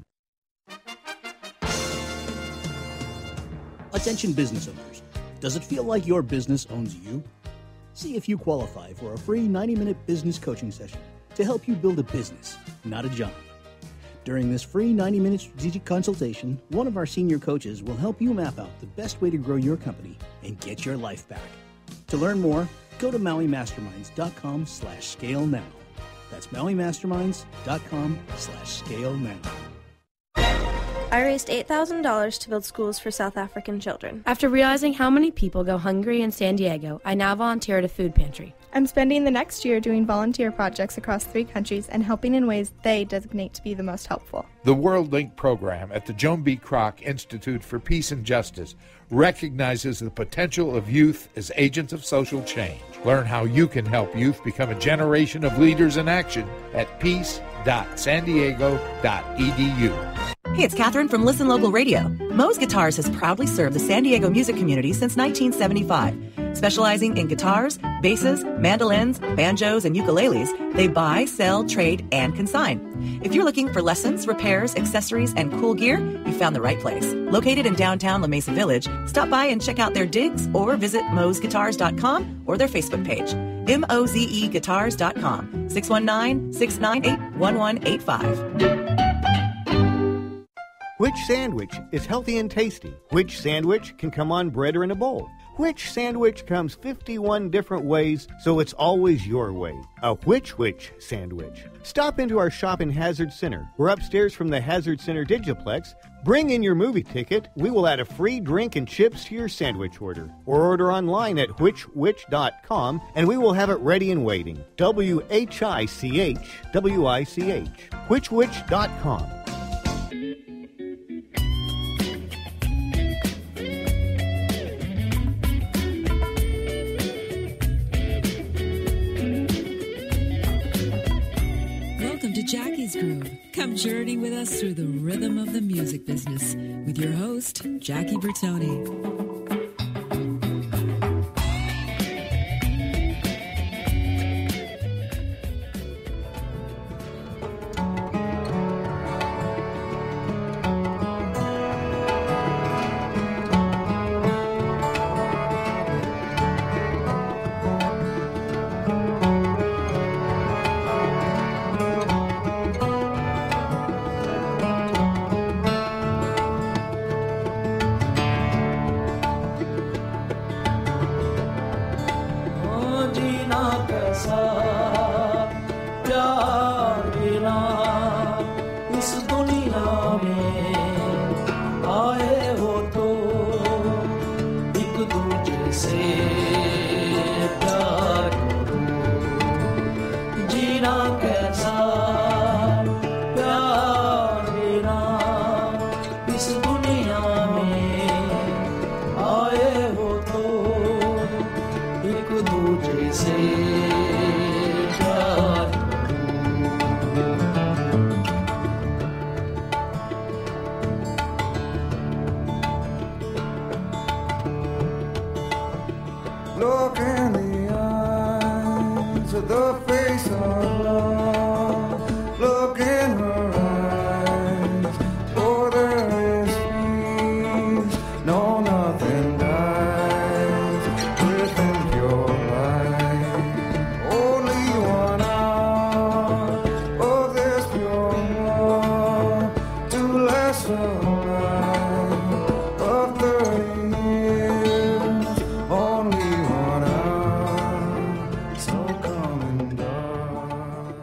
P: Attention business owners. Does it feel like your business owns you? See if you qualify for a free ninety minute business coaching session to help you build a business, not a job. During this free ninety minute strategic consultation, one of our senior coaches will help you map out the best way to grow your company and get your life back. To learn more, go to maui masterminds dot com slash scale now. That's maui masterminds dot com slash scale now.
Q: I raised eight thousand dollars to build schools for South African children.
R: After realizing how many people go hungry in San Diego, I now volunteer at a food pantry.
S: I'm spending the next year doing volunteer projects across three countries and helping in ways they designate to be the most helpful.
T: The World Link program at the Joan B. Kroc Institute for Peace and Justice recognizes the potential of youth as agents of social change. Learn how you can help youth become a generation of leaders in action at peace dot san diego dot e d u.
G: Hey, it's Catherine from Listen Local Radio. Moe's Guitars has proudly served the San Diego music community since nineteen seventy-five. Specializing in guitars, basses, mandolins, banjos, and ukuleles, they buy, sell, trade, and consign. If you're looking for lessons, repairs, accessories, and cool gear, you found the right place. Located in downtown La Mesa Village, stop by and check out their digs or visit moze guitars dot com or their Facebook page. M O Z E guitars dot com, six one nine, six nine eight, one one eight five.
J: Which sandwich is healthy and tasty? Which sandwich can come on bread or in a bowl? Which sandwich comes fifty-one different ways, so it's always your way? A Which Which sandwich. Stop into our shop in Hazard Center. We're upstairs from the Hazard Center Digiplex. Bring in your movie ticket. We will add a free drink and chips to your sandwich order. Or order online at which which dot com, and we will have it ready and waiting. W H I C H W I C H. which which dot com.
A: Welcome to Jackie's Groove. Come journey with us through the rhythm of the music business with your host, Jackie Bertoni.
N: Look in the eyes of the face of love. Look in her eyes, for there is peace. No, nothing dies within pure light. Only one hour of this pure love to last a life of thirty years. Only one hour, so come and dark.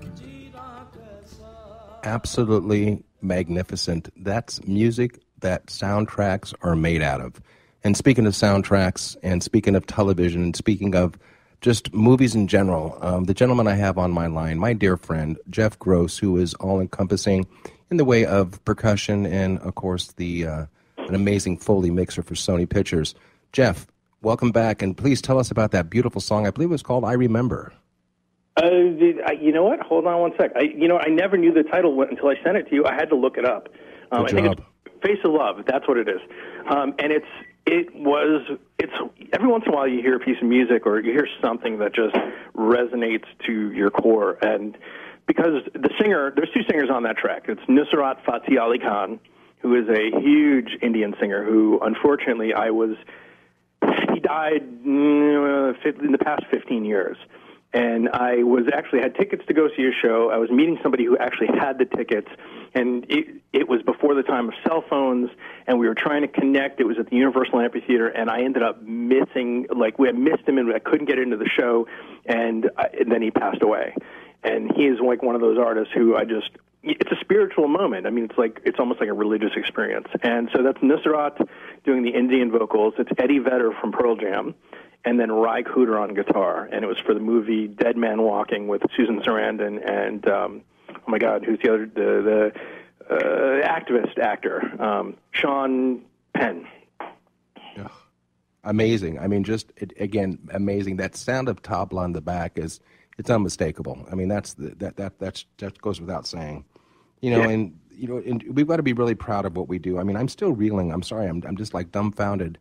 B: Absolutely magnificent. That's music that soundtracks are made out of. And speaking of soundtracks, and speaking of television, and speaking of just movies in general, um, the gentleman I have on my line, my dear friend, Jeff Gross, who is all-encompassing in the way of percussion and, of course, the uh, an amazing Foley mixer for Sony Pictures. Jeff, welcome back, and please tell us about that beautiful song. I believe it was called I Remember.
C: Uh, I, you know what? Hold on one sec. I, you know, I never knew the title until I sent it to you. I had to look it up. Um,
B: Good
C: I think
B: job.
C: it's Face of Love. That's what it is. Um, and it's it was it's every once in a while you hear a piece of music or you hear something that just resonates to your core. And because the singer, there's two singers on that track. It's Nusrat Fateh Ali Khan, who is a huge Indian singer who, unfortunately, I was he died mm, in the past fifteen years. And I was actually had tickets to go see a show. I was meeting somebody who actually had the tickets, and it, it was before the time of cell phones, and we were trying to connect. It was at the Universal Amphitheater, and I ended up missing, like, we had missed him, and I couldn't get into the show, and, I, and then he passed away. And he is, like, one of those artists who I just, it's a spiritual moment. I mean, it's like, it's almost like a religious experience. And so that's Nusrat doing the Indian vocals. It's Eddie Vedder from Pearl Jam. And then Ry Cooder on guitar, and it was for the movie Dead Man Walking with Susan Sarandon and um, oh my God, who's the other the, the uh, activist actor, um, Sean Penn.
B: Ugh. Amazing. I mean, just it, again, amazing. That sound of tabla on the back is it's unmistakable. I mean, that's the, that that that's, that goes without saying. You know,
C: Yeah.
B: and you know, and we've got to be really proud of what we do. I mean, I'm still reeling. I'm sorry. I'm I'm just like dumbfounded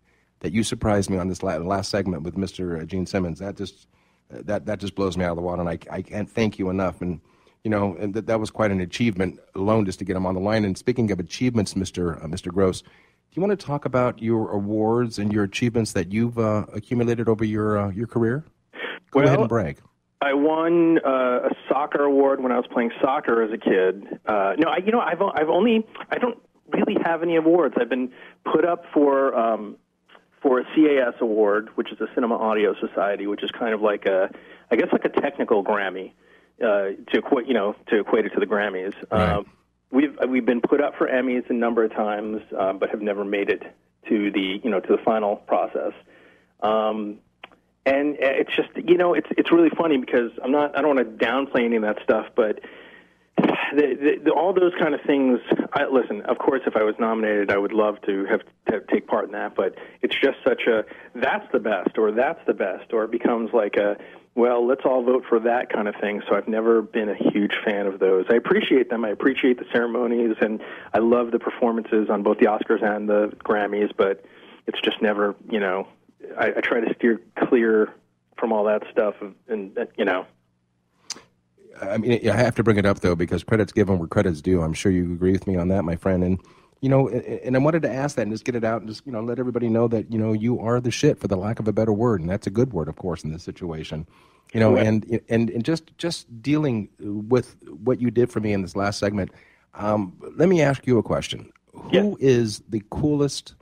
B: that you surprised me on this la- last segment with Mister Gene Simmons. That just that that just blows me out of the water, and I, I can't thank you enough. And you know, and that that was quite an achievement alone just to get him on the line. And speaking of achievements, Mister Uh, Mister Gross, do you want to talk about your awards and your achievements that you've uh, accumulated over your uh, your career? Go
C: well,
B: ahead and brag.
C: I won uh, a soccer award when I was playing soccer as a kid. Uh, no, I, you know, I've I've only I don't really have any awards. I've been put up for um, for a C A S award, which is a Cinema Audio Society, which is kind of like a, I guess like a technical Grammy, uh, to equate, you know, to equate it to the Grammys.
B: Right.
C: Um, we've we've been put up for Emmys a number of times, uh, but have never made it to the you know to the final process. Um, And it's just, you know, it's it's really funny because I'm not, I don't want to downplay any of that stuff, but the, the, the, all those kind of things, I, listen, of course, if I was nominated, I would love to have to take part in that, but it's just such a, that's the best, or that's the best, or it becomes like a, well, let's all vote for that kind of thing, so I've never been a huge fan of those. I appreciate them, I appreciate the ceremonies, and I love the performances on both the Oscars and the Grammys, but it's just never, you know, I, I try to steer clear from all that stuff, and, and you know.
B: I mean, I have to bring it up though because credit's given where credit's due. I'm sure you agree with me on that, my friend. And you know, and I wanted to ask that and just get it out and just you know let everybody know that you know you are the shit, for the lack of a better word, and that's a good word, of course, in this situation. You know,
C: Right.
B: and and and just just dealing with what you did for me in this last segment. Um, let me ask you a question: Who is the coolest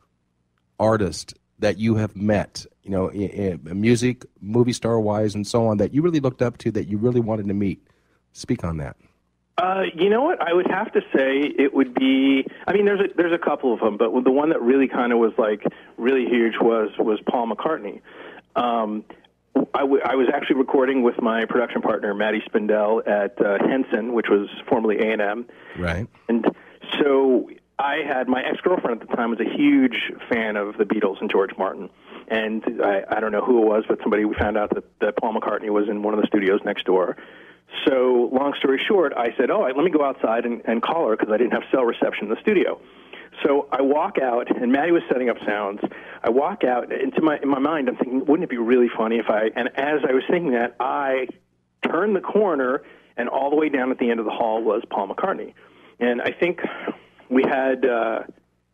B: artist that you have met, you know, in, in music, movie star wise, and so on, that you really looked up to, that you really wanted to meet? Speak on that.
C: Uh, you know what? I would have to say it would be. I mean, there's a, there's a couple of them, but the one that really kind of was like really huge was was Paul McCartney. Um, I, w- I was actually recording with my production partner Maddie Spindell at uh, Henson, which was formerly A and M.
B: Right.
C: And so I had, my ex-girlfriend at the time was a huge fan of the Beatles and George Martin. And I, I don't know who it was, but somebody, we found out that, that Paul McCartney was in one of the studios next door. So long story short, I said, oh, let me go outside and, and call her because I didn't have cell reception in the studio. So I walk out, and Maddie was setting up sounds. I walk out, into my, in my mind, I'm thinking, wouldn't it be really funny if I, and as I was thinking that, I turned the corner, and all the way down at the end of the hall was Paul McCartney. And I think we had uh,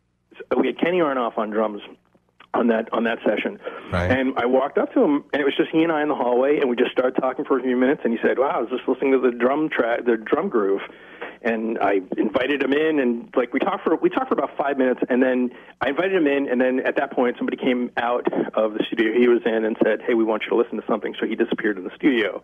C: we had Kenny Arnoff on drums on that on that session.
B: Right.
C: And I walked up to him, and it was just he and I in the hallway, and we just started talking for a few minutes, and he said, wow, I was just listening to the drum track, the drum groove. And I invited him in, and like we talked for we talked for about five minutes, and then I invited him in, and then at that point somebody came out of the studio he was in and said, hey, we want you to listen to something. So he disappeared in the studio.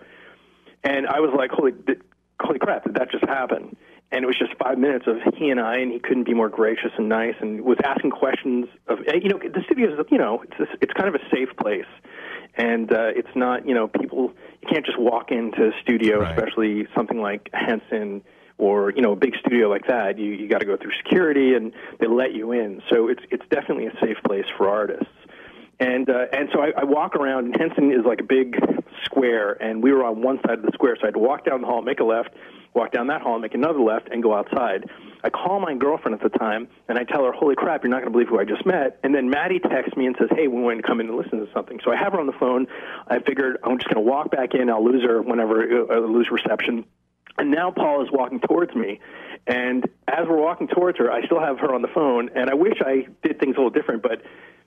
C: And I was like, holy, holy crap, did that just happen? And it was just five minutes of he and I, and he couldn't be more gracious and nice, and was asking questions of, you know, the studio is, you know, it's it's kind of a safe place, and uh, it's not, you know, people, you can't just walk into a studio,
B: Right.
C: especially something like Henson or, you know, a big studio like that. You you got to go through security, and they let you in. So it's it's definitely a safe place for artists. And uh, and so I, I walk around, and Henson is like a big square, and we were on one side of the square, so I had to walk down the hall, make a left, walk down that hall, make another left, and go outside. I call my girlfriend at the time, and I tell her, holy crap, you're not going to believe who I just met. And then Maddie texts me and says, hey, we want to come in and listen to something. So I have her on the phone. I figured I'm just going to walk back in. I'll lose her whenever I lose reception. And now Paul is walking towards me. And as we're walking towards her, I still have her on the phone. And I wish I did things a little different, but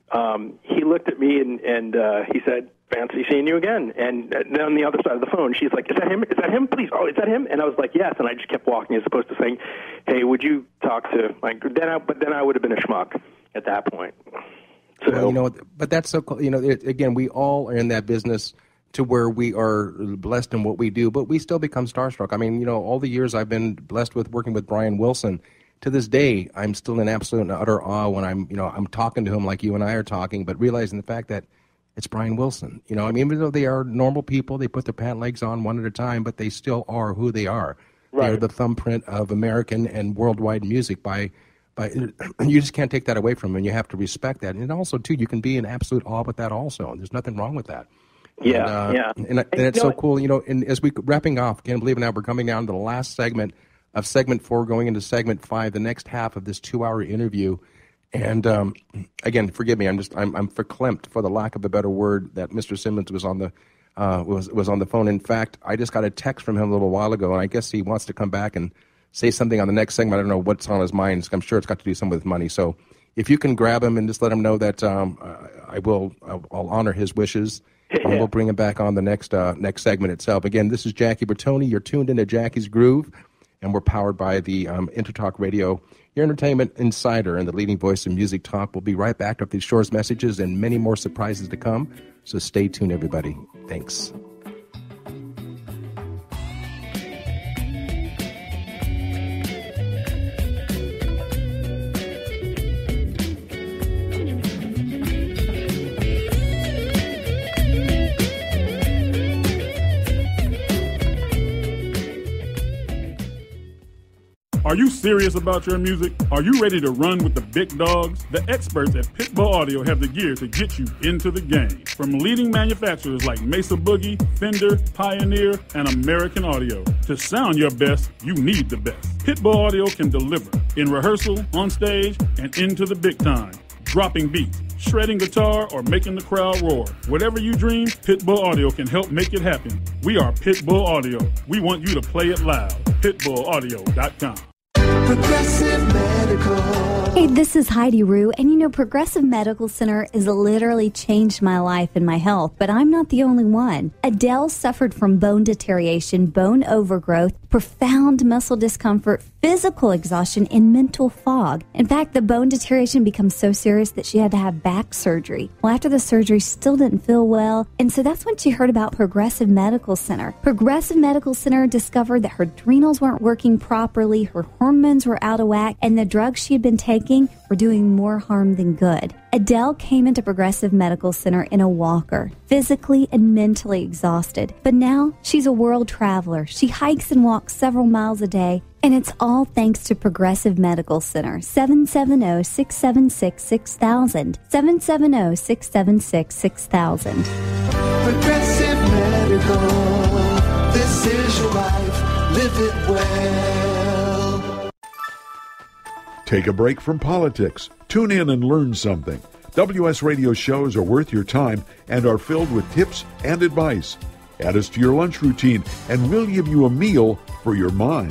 C: um, he looked at me and, and uh, he said, fancy seeing you again. And then on the other side of the phone, she's like, is that him? Is that him? Please. Oh, is that him? And I was like, yes. And I just kept walking as opposed to saying, hey, would you talk to my, then I, but then I would have been a schmuck at that point. So,
B: well, you know, but that's so cool. You know, it, again, we all are in that business to where we are blessed in what we do, but we still become starstruck. I mean, you know, all the years I've been blessed with working with Brian Wilson, to this day, I'm still in absolute and utter awe when I'm, you know, I'm talking to him like you and I are talking, but realizing the fact that it's Brian Wilson. You know, I mean, even though they are normal people, they put their pant legs on one at a time, but they still are who they are.
C: Right.
B: They're the thumbprint of American and worldwide music. By, by, you just can't take that away from them, and you have to respect that. And also, too, you can be in absolute awe with that also. There's nothing wrong with that.
C: Yeah,
B: and, uh,
C: yeah.
B: And, and, and it's so cool, you know, and as we wrapping off, can't believe it now, we're coming down to the last segment of segment four, going into segment five, the next half of this two-hour interview. And um, again, forgive me, I'm just I'm I'm verklempt, for the lack of a better word, that Mister Simmons was on the uh, was was on the phone. In fact, I just got a text from him a little while ago, and I guess he wants to come back and say something on the next segment. I don't know what's on his mind. I'm sure it's got to do something with money. So if you can grab him and just let him know that um, I will I'll, I'll honor his wishes, and we'll bring him back on the next uh, next segment itself. Again, this is Jackie Bertoni. You're tuned into Jackie's Groove, and we're powered by the um, EnterTalk Radio, your entertainment insider and the leading voice in music talk. We'll be right back after these short messages and many more surprises to come. So stay tuned, everybody. Thanks.
D: Are you serious about your music? Are you ready to run with the big dogs? The experts at Pitbull Audio have the gear to get you into the game. From leading manufacturers like Mesa Boogie, Fender, Pioneer, and American Audio. To sound your best, you need the best. Pitbull Audio can deliver in rehearsal, on stage, and into the big time. Dropping beats, shredding guitar, or making the crowd roar. Whatever you dream, Pitbull Audio can help make it happen. We are Pitbull Audio. We want you to play it loud. pitbull audio dot com.
U: Progressive Medical. Hey, this is Heidi Rue, and you know, Progressive Medical Center has literally changed my life and my health, but I'm not the only one. Adele suffered from bone deterioration, bone overgrowth, profound muscle discomfort, physical exhaustion, and mental fog. In fact, the bone deterioration becomes so serious that she had to have back surgery. Well, after the surgery, still didn't feel well, and so that's when she heard about Progressive Medical Center. Progressive Medical Center discovered that her adrenals weren't working properly, her hormones were out of whack, and the drugs she had been taking were doing more harm than good. Adele came into Progressive Medical Center in a walker, physically and mentally exhausted. But now she's a world traveler. She hikes and walks several miles a day, and it's all thanks to Progressive Medical Center. seven seven zero, six seven six, six thousand. seven seven zero, six seven six, six thousand. Progressive Medical. This is your life. Live it well.
E: Take a break from politics. Tune in and learn something. W S Radio shows are worth your time and are filled with tips and advice. Add us to your lunch routine, and we'll give you a meal for your mind.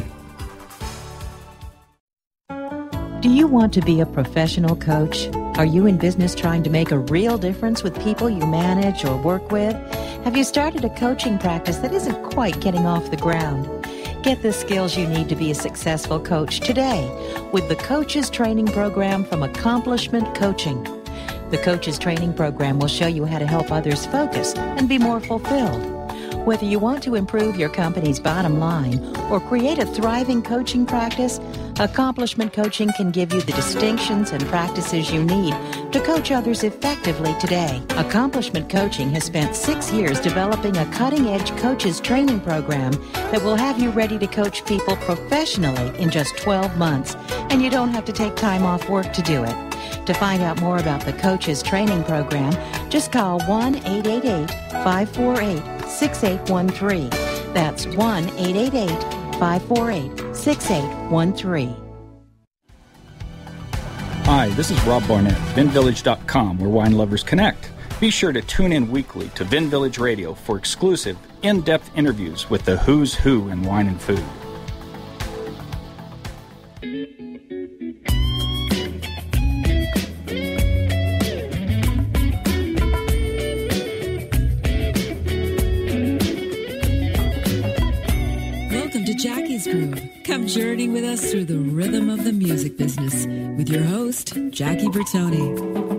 V: Do you want to be a professional coach? Are you in business trying to make a real difference with people you manage or work with? Have you started a coaching practice that isn't quite getting off the ground? Get the skills you need to be a successful coach today with the Coaches Training Program from Accomplishment Coaching. The Coaches Training Program will show you how to help others focus and be more fulfilled. Whether you want to improve your company's bottom line or create a thriving coaching practice, Accomplishment Coaching can give you the distinctions and practices you need to coach others effectively today. Accomplishment Coaching has spent six years developing a cutting-edge coaches training program that will have you ready to coach people professionally in just twelve months, and you don't have to take time off work to do it. To find out more about the Coaches Training Program, just call one eight eight eight, five four eight, six eight one three. That's one eight eight eight, five four eight, six eight one three.
I: Hi, this is Rob Barnett, vin village dot com, where wine lovers connect. Be sure to tune in weekly to Vin Village Radio for exclusive, in-depth interviews with the who's who in wine and food.
A: Jackie's Groove. Come journey with us through the rhythm of the music business with your host, Jackie Bertoni.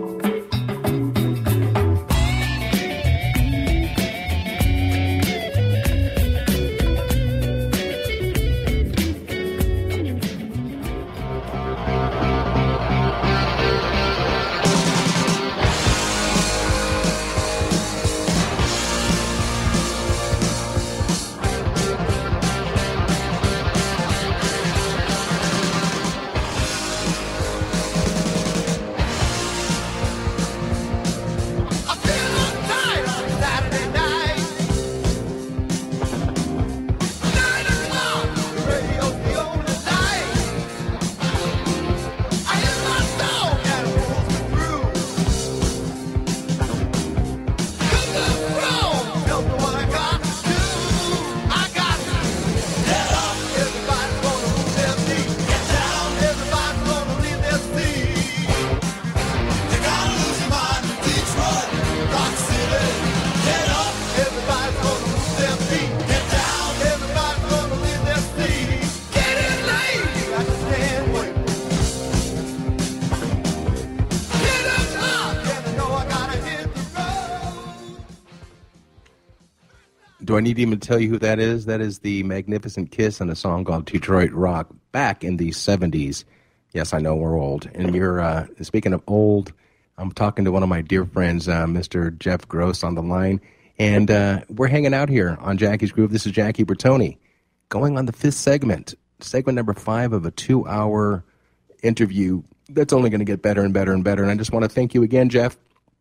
B: Do I need to even tell you who that is? That is the Magnificent Kiss and a song called Detroit Rock back in the seventies. Yes, I know we're old. And you're uh, speaking of old, I'm talking to one of my dear friends, uh, Mister Jeff Gross, on the line. And uh, we're hanging out here on Jackie's Groove. This is Jackie Bertoni going on the fifth segment, segment number five of a two-hour interview that's only going to get better and better and better. And I just want to thank you again, Jeff,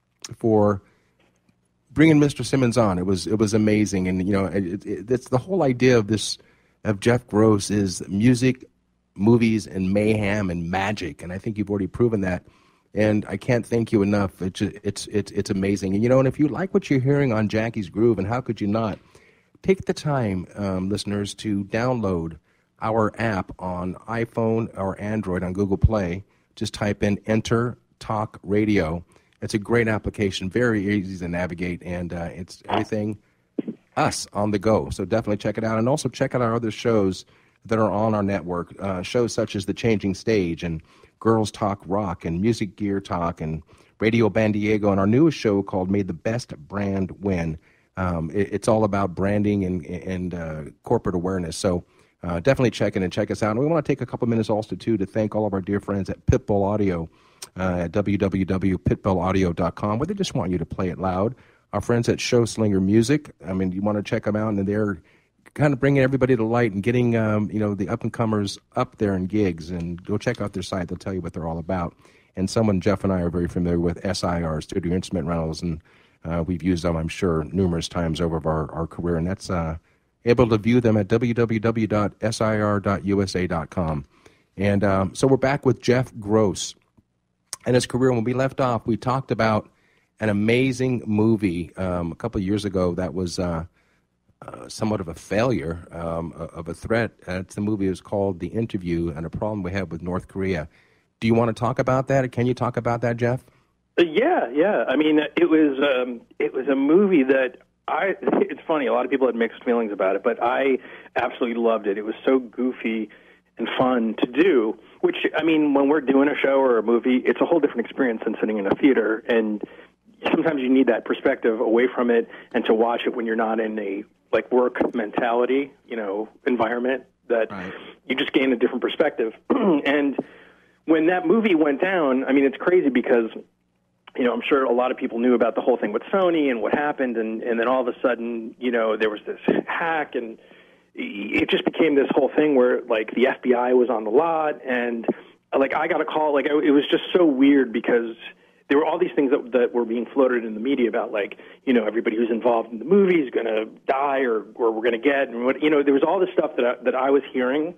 B: for bringing Mister Simmons on. It was it was amazing. And, you know, it, it, it's the whole idea of this, of Jeff Gross, is music, movies, and mayhem and magic. And I think you've already proven that. And I can't thank you enough. It's it's it's it's amazing. And, you know, and if you like what you're hearing on Jackie's Groove, and how could you not, take the time, um, listeners, to download our app on iPhone or Android on Google Play. Just type in EnterTalk Radio. It's a great application, very easy to navigate, and uh, it's everything us on the go. So definitely check it out. And also check out our other shows that are on our network, uh, shows such as The Changing Stage and Girls Talk Rock and Music Gear Talk and Radio Ban Diego, and our newest show called May the Best Brand Win. Um, it, it's all about branding and, and uh, corporate awareness. So uh, definitely check in and check us out. And we want to take a couple minutes also, too, to thank all of our dear friends at Pitbull Audio uh, at w w w dot pitbull audio dot com, where they just want you to play it loud. Our friends at Show Slinger Music, I mean, you want to check them out, and they're kind of bringing everybody to light and getting, um, you know, the up-and-comers up there in gigs. And go check out their site. They'll tell you what they're all about. And someone Jeff and I are very familiar with, S I R, Studio Instrument Rentals, and uh, we've used them, I'm sure, numerous times over our, our career. And that's uh, able to view them at w w w dot s i r dot u s a dot com. And um, so we're back with Jeff Gross and his career. When we left off, we talked about an amazing movie um, a couple of years ago that was uh, uh, somewhat of a failure, um, of a threat. Uh, it's the movie is called The Interview, and a problem we have with North Korea. Do you want to talk about that? Or can you talk about that, Jeff?
C: Uh, yeah, yeah. I mean, it was um, it was a movie that I. It's funny. A lot of people had mixed feelings about it, but I absolutely loved it. It was so goofy and fun to do. Which, I mean, when we're doing a show or a movie, it's a whole different experience than sitting in a theater. And sometimes you need that perspective away from it and to watch it when you're not in a like work mentality, you know, environment. That right. You just gain a different perspective. And when that movie went down, I mean, it's crazy because, you know, I'm sure a lot of people knew about the whole thing with Sony and what happened, and, and then all of a sudden, you know, there was this hack, and it just became this whole thing where, like, the F B I was on the lot, and, like, I got a call. Like, it was just so weird because there were all these things that, that were being floated in the media about, like, you know, everybody who's involved in the movie is going to die or, or we're going to get, and what, you know, there was all this stuff that I, that I was hearing,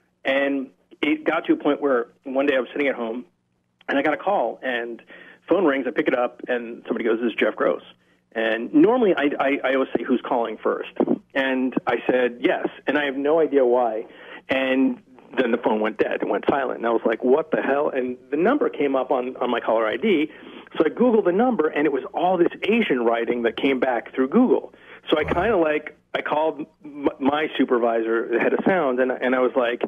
C: and it got to a point where one day I was sitting at home, and I got a call, and phone rings, I pick it up, and somebody goes, "This is Jeff Gross." And normally I, I, I always say, "Who's calling first?" And I said, "Yes," and I have no idea why. And then the phone went dead. It went silent, and I was like, "What the hell?" And the number came up on, on my caller I D, so I Googled the number, and it was all this Asian writing that came back through Google. So I kind of like, I called m- my supervisor, the head of sound, and, and I was like,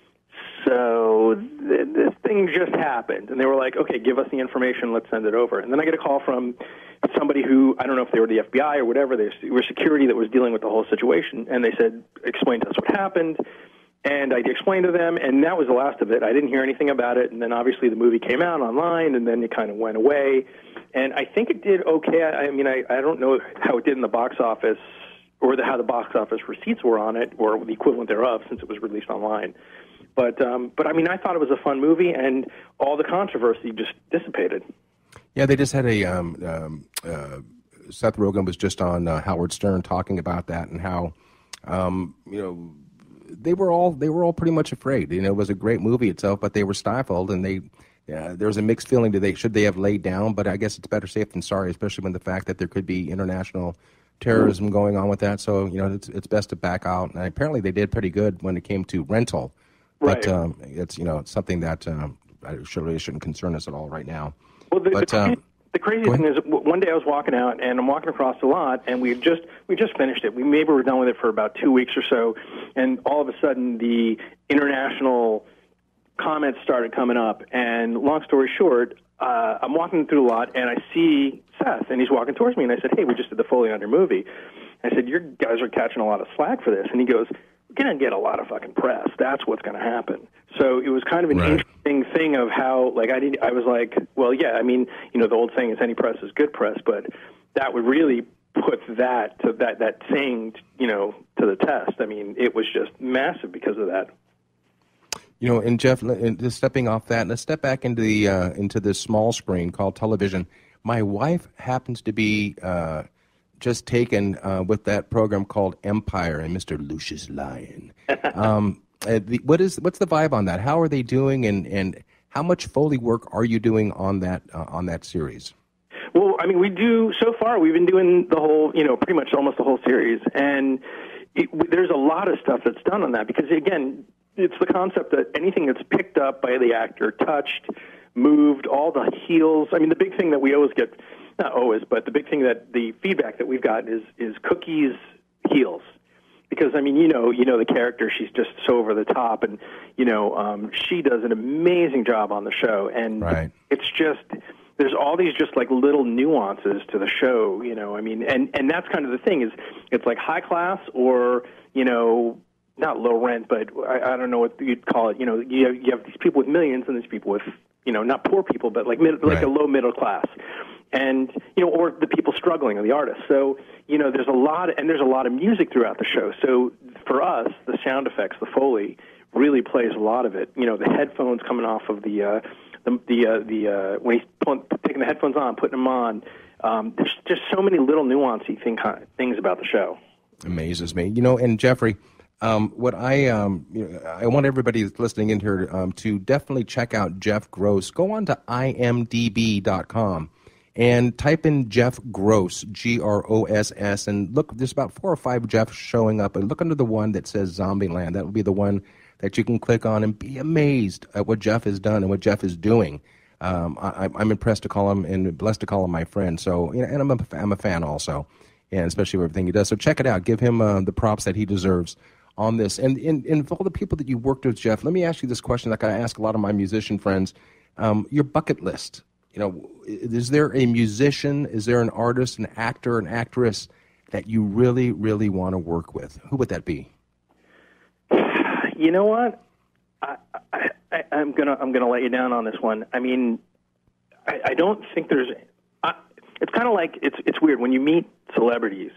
C: "So th- this thing just happened." And they were like, "Okay, give us the information. Let's send it over." And then I get a call from somebody who, I don't know if they were the F B I or whatever, they were security that was dealing with the whole situation. And they said, "Explain to us what happened." And I explained to them, and that was the last of it. I didn't hear anything about it. And then obviously the movie came out online, and then it kind of went away. And I think it did okay. I, I mean, I, I don't know how it did in the box office or the, how the box office receipts were on it or the equivalent thereof since it was released online. But, um, but I mean, I thought it was a fun movie, and all the controversy just dissipated.
B: Yeah, they just had a um, um, uh, Seth Rogen was just on uh, Howard Stern talking about that and how, um, you know, they were all they were all pretty much afraid. You know, it was a great movie itself, but they were stifled, and they uh, there was a mixed feeling. Do they should they have laid down? But I guess it's better safe than sorry, especially when the fact that there could be international terrorism going on with that. So you know, it's it's best to back out. And apparently, they did pretty good when it came to rental. But right. um, it's you know it's something that um, I surely shouldn't concern us at all right now.
C: Well, the,
B: but,
C: the,
B: um,
C: the crazy thing is, one day I was walking out, and I'm walking across the lot, and we just we just finished it. We maybe were done with it for about two weeks or so, and all of a sudden the international comments started coming up. And long story short, uh, I'm walking through the lot, and I see Seth, and he's walking towards me, and I said, "Hey, we just did the Foley on your movie." I said, you guys are catching a lot of slack for this. And he goes, we're going to get a lot of fucking press. That's what's going to happen. So it was kind of an right. interesting thing of how, like, I didn't, I was like, well, yeah, I mean, you know, the old saying is any press is good press, but that would really put that to that, that saying, you know, to the test. I mean, it was just massive because of that.
B: You know, and Jeff, just stepping off that, let's step back into the uh, into this small screen called television. My wife happens to be uh, just taken uh, with that program called Empire and Mister Lucius Lyon. Um, uh, the, what is what's the vibe on that? How are they doing, and, and how much Foley work are you doing on that uh, on that series?
C: Well, I mean, we do so far. We've been doing the whole, you know, pretty much almost the whole series, and it, there's a lot of stuff that's done on that because, again, it's the concept that anything that's picked up by the actor, touched, moved, all the heels. I mean, the big thing that we always get, not always, but the big thing that the feedback that we've gotten is is Cookie's heels. Because, I mean, you know, you know the character, she's just so over the top, and, you know, um, she does an amazing job on the show, and right. it's just, there's all these just, like, little nuances to the show, you know, I mean, and, and that's kind of the thing, is it's like high class or, you know, not low rent, but I, I don't know what you'd call it, you know, you have, you have these people with millions and these people with, you know, not poor people, but like mid, like right. a low middle class. And, you know, or the people struggling, or the artists. So, you know, there's a lot, of, and there's a lot of music throughout the show. So for us, the sound effects, the Foley, really plays a lot of it. You know, the headphones coming off of the, uh, the, the, uh, the uh, when he's pulling, taking the headphones on, putting them on. Um, there's just so many little nuancey thing, things about the show.
B: Amazes me. You know, and Jeffrey, um, what I, um, you know, I want everybody that's listening in here um, to definitely check out Jeff Gross. Go on to I M D B dot com. And type in Jeff Gross, G R O S S, and look, there's about four or five Jeffs showing up. And look under the one that says Zombieland. That will be the one that you can click on and be amazed at what Jeff has done and what Jeff is doing. Um, I, I'm impressed to call him and blessed to call him my friend. So, you know, and I'm a, I'm a fan also, and especially with everything he does. So check it out. Give him uh, the props that he deserves on this. And in, in all the people that you worked with, Jeff, let me ask you this question like I ask a lot of my musician friends. Um, your bucket list. You know, is there a musician, is there an artist, an actor, an actress that you really, really want to work with? Who would that be?
C: You know what? I, I, I, I'm gonna I'm gonna let you down on this one. I mean, I, I don't think there's. I, it's kind of like it's it's weird when you meet celebrities,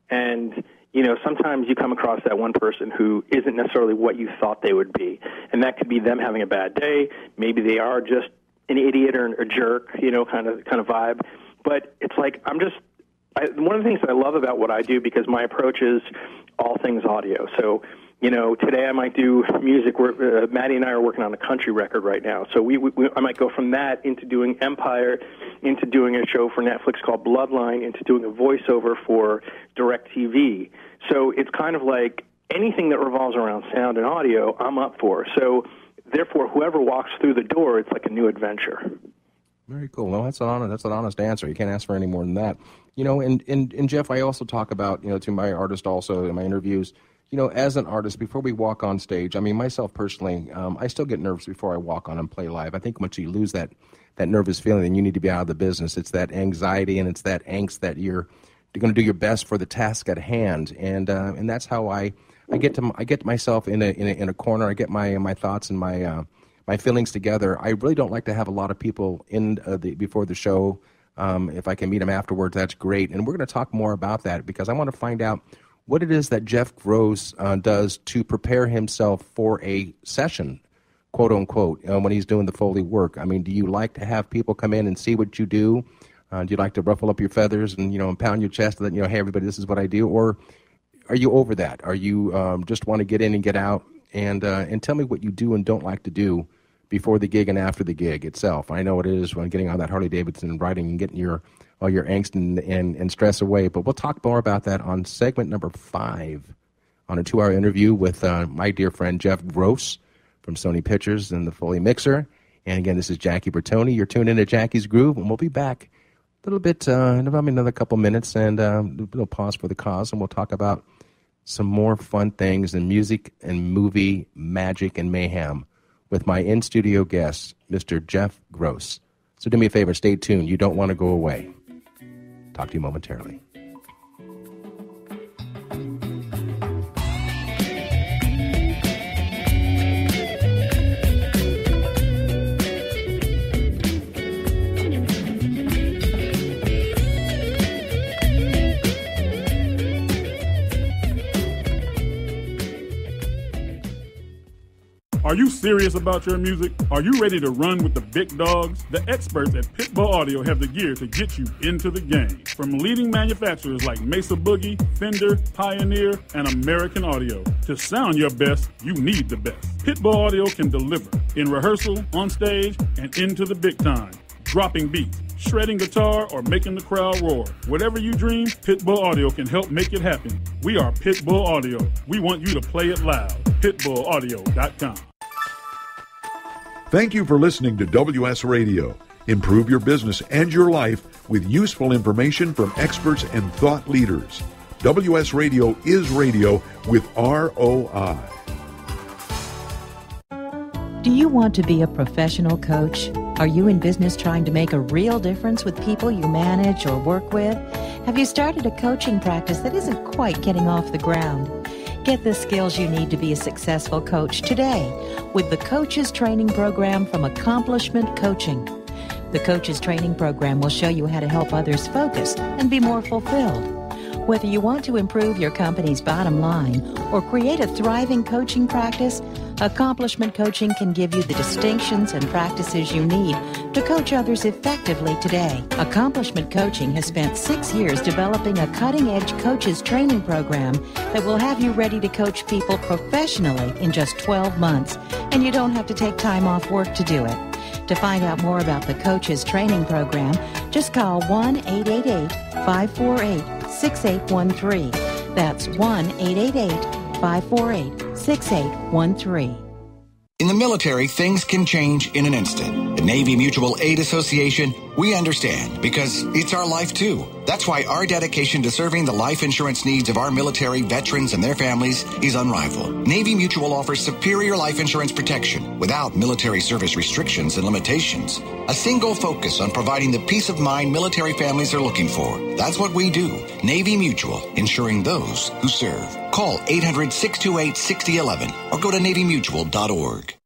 C: and you know sometimes you come across that one person who isn't necessarily what you thought they would be, and that could be them having a bad day. Maybe they are just an idiot or a jerk, you know, kind of kind of vibe. But it's like I'm just I, one of the things that I love about what I do, because my approach is all things audio. So, you know, today I might do music. We're, uh, Maddie and I are working on a country record right now. So we, we, we I might go from that into doing Empire, into doing a show for Netflix called Bloodline, into doing a voiceover for DirecTV. So it's kind of like anything that revolves around sound and audio, I'm up for. So therefore, whoever walks through the door, it's like a new adventure.
B: Very cool. Well, that's an honest, that's an honest answer. You can't ask for any more than that. You know, and, and, and Jeff, I also talk about, you know, to my artist also in my interviews, you know, as an artist, before we walk on stage, I mean, myself personally, um, I still get nervous before I walk on and play live. I think once you lose that, that nervous feeling, then you need to be out of the business. It's that anxiety and it's that angst that you're, you're going to do your best for the task at hand. And uh, and that's how I... I get to I get myself in a in a, in a corner. I get my my thoughts and my uh, my feelings together. I really don't like to have a lot of people in uh, the before the show. Um, if I can meet them afterwards, that's great. And we're going to talk more about that because I want to find out what it is that Jeff Gross uh, does to prepare himself for a session, quote unquote, uh, when he's doing the Foley work. I mean, do you like to have people come in and see what you do? Uh, do you like to ruffle up your feathers and you know and pound your chest that you know, hey everybody, this is what I do, or are you over that? Are you um, just want to get in and get out? And uh, and tell me what you do and don't like to do before the gig and after the gig itself. I know it is when getting on that Harley Davidson and riding and getting your all your angst and, and, and stress away. But we'll talk more about that on segment number five on a two-hour interview with uh, my dear friend Jeff Gross from Sony Pictures and the Foley Mixer. And again, this is Jackie Bertoni. You're tuned in to Jackie's Groove, and we'll be back a little bit uh, in about another couple minutes, and uh, a little pause for the cause, and we'll talk about some more fun things in music and movie magic and mayhem with my in-studio guest, Mister Jeff Gross. So do me a favor, stay tuned. You don't want to go away. Talk to you momentarily.
D: Are you serious about your music? Are you ready to run with the big dogs? The experts at Pitbull Audio have the gear to get you into the game. From leading manufacturers like Mesa Boogie, Fender, Pioneer, and American Audio. To sound your best, you need the best. Pitbull Audio can deliver in rehearsal, on stage, and into the big time. Dropping beats, shredding guitar, or making the crowd roar. Whatever you dream, Pitbull Audio can help make it happen. We are Pitbull Audio. We want you to play it loud. pitbull audio dot com.
E: Thank you for listening to W S Radio. Improve your business and your life with useful information from experts and thought leaders. W S Radio is radio with R O I.
V: Do you want to be a professional coach? Are you in business trying to make a real difference with people you manage or work with? Have you started a coaching practice that isn't quite getting off the ground? Get the skills you need to be a successful coach today with the Coaches Training Program from Accomplishment Coaching. The Coaches Training Program will show you how to help others focus and be more fulfilled. Whether you want to improve your company's bottom line or create a thriving coaching practice, Accomplishment Coaching can give you the distinctions and practices you need to coach others effectively today. Accomplishment Coaching has spent six years developing a cutting-edge coaches training program that will have you ready to coach people professionally in just twelve months, and you don't have to take time off work to do it. To find out more about the Coaches Training Program, just call one eight eight eight, five four eight, six eight one three. That's one eight eight eight, five four eight, six eight one three.
F: In the military, things can change in an instant. At Navy Mutual Aid Association, we understand because it's our life too. That's why our dedication to serving the life insurance needs of our military veterans and their families is unrivaled. Navy Mutual offers superior life insurance protection without military service restrictions and limitations. A single focus on providing the peace of mind military families are looking for. That's what we do. Navy Mutual, insuring those who serve. Call eight hundred, six two eight, six zero one one or go to navy mutual dot org.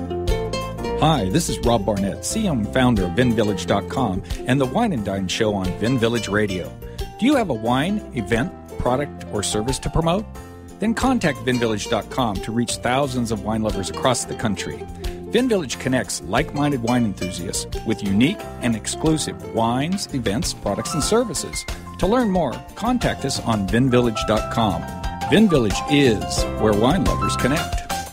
I: Hi, this is Rob Barnett, C E O and founder of vin village dot com and the Wine and Dine Show on Vin Village Radio. Do you have a wine, event, product, or service to promote? Then contact vin village dot com to reach thousands of wine lovers across the country. VinVillage connects like-minded wine enthusiasts with unique and exclusive wines, events, products, and services. To learn more, contact us on vin village dot com. VinVillage is where wine lovers connect.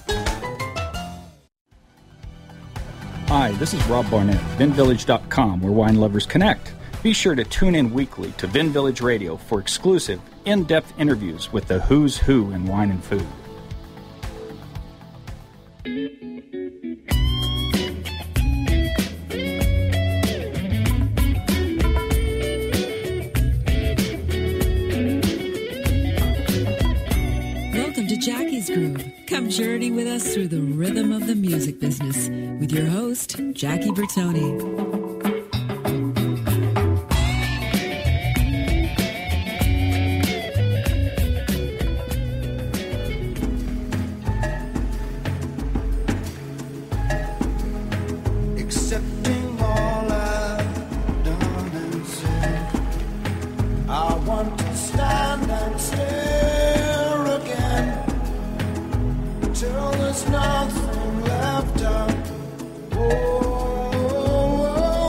I: Hi, this is Rob Barnett, vin village dot com, where wine lovers connect. Be sure to tune in weekly to Vin Village Radio for exclusive, in-depth interviews with the who's who in wine and food.
A: Welcome to Jackie's Groove. Come journey with us through the rhythm of the music business with your host, Jackie Bertoni.
N: Accepting all I've done and said, I want to stand and stare again till there's nothing left out. Oh, oh, oh.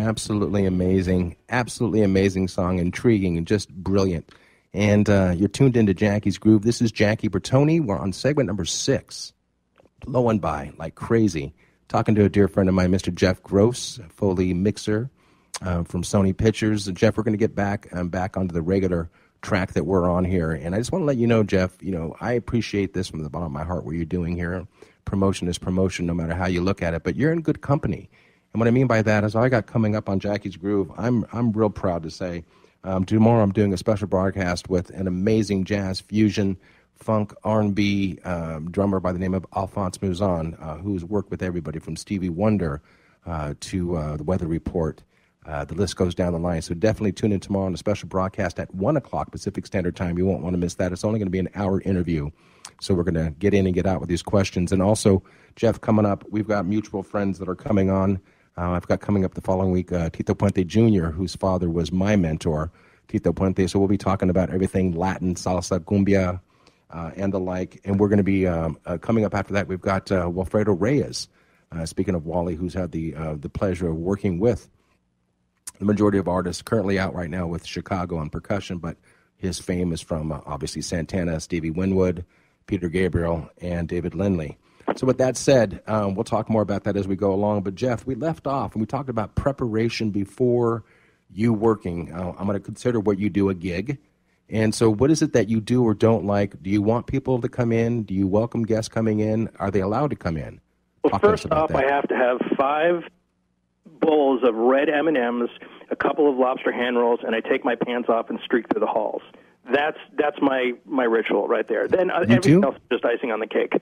B: Absolutely amazing. Absolutely amazing song. Intriguing and just brilliant. And uh, you're tuned into Jackie's Groove. This is Jackie Bertoni. We're on segment number six. Blowing by like crazy. Talking to a dear friend of mine, Mister Jeff Gross, Foley mixer uh, from Sony Pictures. And Jeff, we're going to get back um, back onto the regular track that we're on here. And I just want to let you know, Jeff, you know, I appreciate this from the bottom of my heart, what you're doing here. Promotion is promotion, no matter how you look at it. But you're in good company. And what I mean by that is all I got coming up on Jackie's Groove, I'm I'm real proud to say, um, tomorrow I'm doing a special broadcast with an amazing jazz fusion, funk, R and B um, drummer by the name of Alphonse Mouzon, uh, who's worked with everybody from Stevie Wonder uh, to uh, The Weather Report. Uh, the list goes down the line. So definitely tune in tomorrow on a special broadcast at one o'clock Pacific Standard Time. You won't want to miss that. It's only going to be an hour interview. So we're going to get in and get out with these questions. And also, Jeff, coming up, we've got mutual friends that are coming on. Uh, I've got coming up the following week, uh, Tito Puente Junior, whose father was my mentor, Tito Puente. So we'll be talking about everything Latin, salsa, cumbia, uh, and the like. And we're going to be um, uh, coming up after that. We've got uh, Wilfredo Reyes, uh, speaking of Wally, who's had the uh, the pleasure of working with the majority of artists currently out right now with Chicago on percussion. But his fame is from, uh, obviously, Santana, Stevie Winwood, Peter Gabriel, and David Lindley. So with that said, um, we'll talk more about that as we go along. But, Jeff, we left off, and we talked about preparation before you working. Uh, I'm going to consider what you do a gig. And so what is it that you do or don't like? Do you want people to come in? Do you welcome guests coming in? Are they allowed to come in?
C: Well,
B: Talk
C: first off, I have to have five bowls of red M and M's, a couple of lobster hand rolls, and I take my pants off and streak through the halls. That's that's my, my ritual right there. Then uh, everything
B: do?
C: else is just icing on the cake.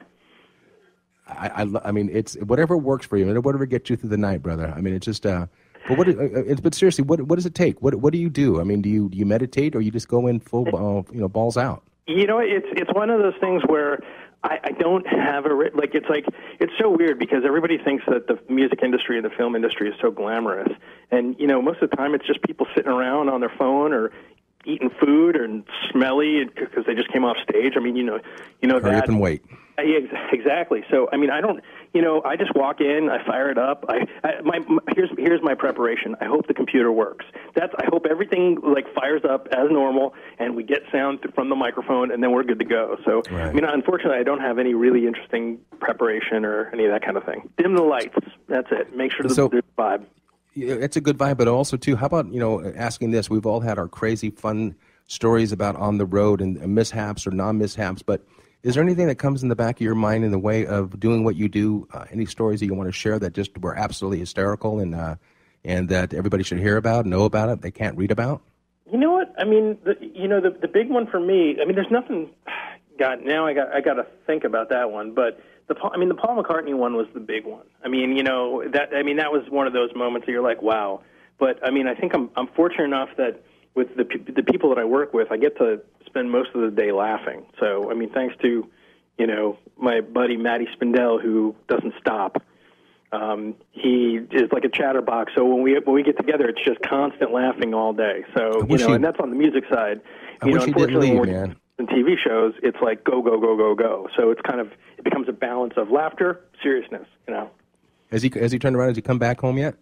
B: I, I, I mean, it's whatever works for you, whatever gets you through the night, brother. I mean, it's just. Uh, but what? Uh, it's, but seriously, what what does it take? What what do you do? I mean, do you do you meditate or you just go in full, uh, you know, balls out?
C: You know, it's it's one of those things where I, I don't have a like. It's like it's so weird because everybody thinks that the music industry and the film industry is so glamorous, and you know, most of the time it's just people sitting around on their phone or eating food and smelly because they just came off stage. I mean, you know, you know
B: Hurry
C: that.
B: up and wait.
C: Yeah, exactly. So, I mean, I don't, you know, I just walk in, I fire it up. I, I my, my here's here's my preparation. I hope the computer works. That's I hope everything like fires up as normal, and we get sound from the microphone, and then we're good to go. So, right. I mean, unfortunately, I don't have any really interesting preparation or any of that kind of thing. Dim the lights. That's it. Make sure
B: So,
C: there's a vibe.
B: It's a good vibe, but also too. How about you know asking this? We've all had our crazy fun stories about on the road and mishaps or non-mishaps, but. Is there anything that comes in the back of your mind in the way of doing what you do? Uh, any stories that you want to share that just were absolutely hysterical and uh, and that everybody should hear about, know about it, they can't read about?
C: You know what? I mean, the, you know, the the big one for me. I mean, there's nothing. God, now I got I got to think about that one. But the I mean, the Paul McCartney one was the big one. I mean, you know that. I mean, that was one of those moments that you're like, wow. But I mean, I think I'm I'm fortunate enough that with the the people that I work with, I get to spend most of the day laughing. So, I mean, thanks to, you know, my buddy Matty Spindell, who doesn't stop. Um, he is like a chatterbox. So when we when we get together, it's just constant laughing all day. So, you know,
B: he,
C: and that's on the music side.
B: I
C: you
B: wish
C: know,
B: he didn't
C: unfortunately,
B: leave,
C: when we're
B: man.
C: in T V shows, it's like go, go, go, go, go. So it's kind of, it becomes a balance of laughter, seriousness, you know.
B: Has he, has he turned around? Has he come back home yet?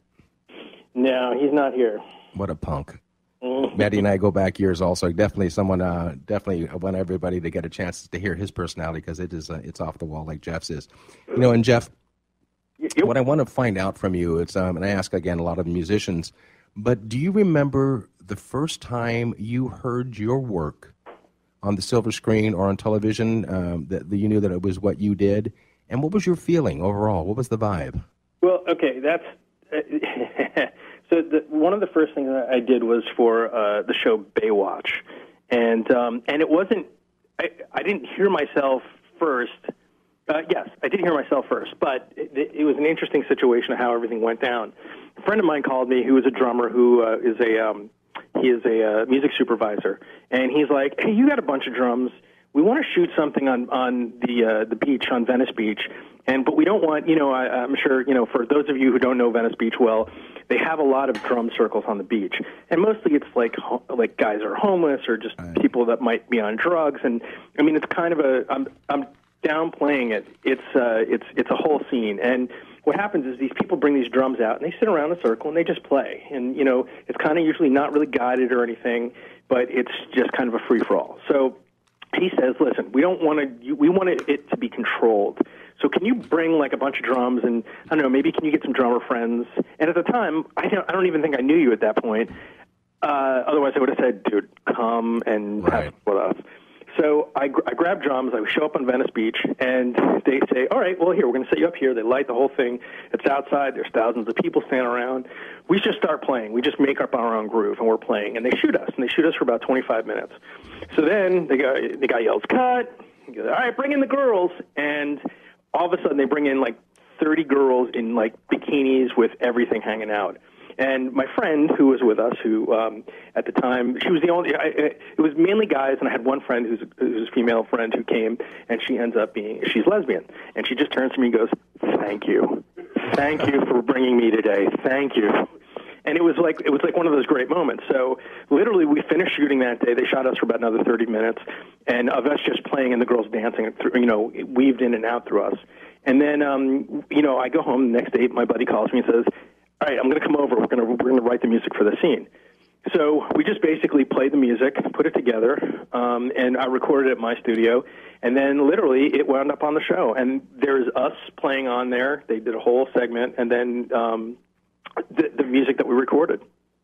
C: No, he's not here.
B: What a punk. Maddie and I go back years also. Definitely someone, uh, definitely want everybody to get a chance to hear his personality because it is, uh, it's off the wall like Jeff's is. You know, and Jeff, what I want to find out from you, it's, um, and I ask again a lot of musicians, but do you remember the first time you heard your work on the silver screen or on television, um, that, that you knew that it was what you did? And what was your feeling overall? What was the vibe?
C: Well, okay, that's... Uh, So the, one of the first things that I did was for uh, the show Baywatch, and um, and it wasn't. I, I didn't hear myself first. Uh, yes, I did hear myself first, but it, it was an interesting situation of how everything went down. A friend of mine called me, who is a drummer, who uh, is a um, he is a uh, music supervisor, and he's like, "Hey, you got a bunch of drums. We want to shoot something on on the uh, the beach on Venice Beach." And but we don't want, you know, I, I'm sure, you know, for those of you who don't know Venice Beach well, they have a lot of drum circles on the beach, and mostly it's like like guys are homeless or just people that might be on drugs. And I mean, it's kind of a I'm I'm downplaying it. It's uh, it's it's a whole scene. And what happens is these people bring these drums out, and they sit around in a circle, and they just play. And, you know, it's kind of usually not really guided or anything, but it's just kind of a free-for-all. So he says, listen, we don't want to, we want it to be controlled. So can you bring, like, a bunch of drums, and, I don't know, maybe can you get some drummer friends? And at the time, I don't, I don't even think I knew you at that point. Uh, otherwise, I would have said, dude, come and right. have fun with us. So I, I grab drums, I show up on Venice Beach, and they say, all right, well, here, we're going to set you up here. They light the whole thing. It's outside. There's thousands of people standing around. We just start playing. We just make up our own groove, and we're playing. And they shoot us, and they shoot us for about twenty-five minutes. So then the guy, the guy yells, cut. He goes, all right, bring in the girls. And all of a sudden, they bring in, like, thirty girls in, like, bikinis with everything hanging out. And my friend who was with us, who um, at the time, she was the only, I, it was mainly guys, and I had one friend who's, who's a female friend who came, and she ends up being, she's lesbian. And she just turns to me and goes, thank you. Thank you for bringing me today. Thank you. And it was like it was like one of those great moments. So literally we finished shooting that day. They shot us for about another thirty minutes, and of us just playing and the girls dancing, through, you know, weaved in and out through us. And then, um, you know, I go home the next day, my buddy calls me and says, all right, I'm going to come over. We're going to we're going to write the music for the scene. So we just basically played the music, put it together, um, and I recorded it at my studio. And then literally it wound up on the show. And there's us playing on there. They did a whole segment, and then um, the, the music that we recorded.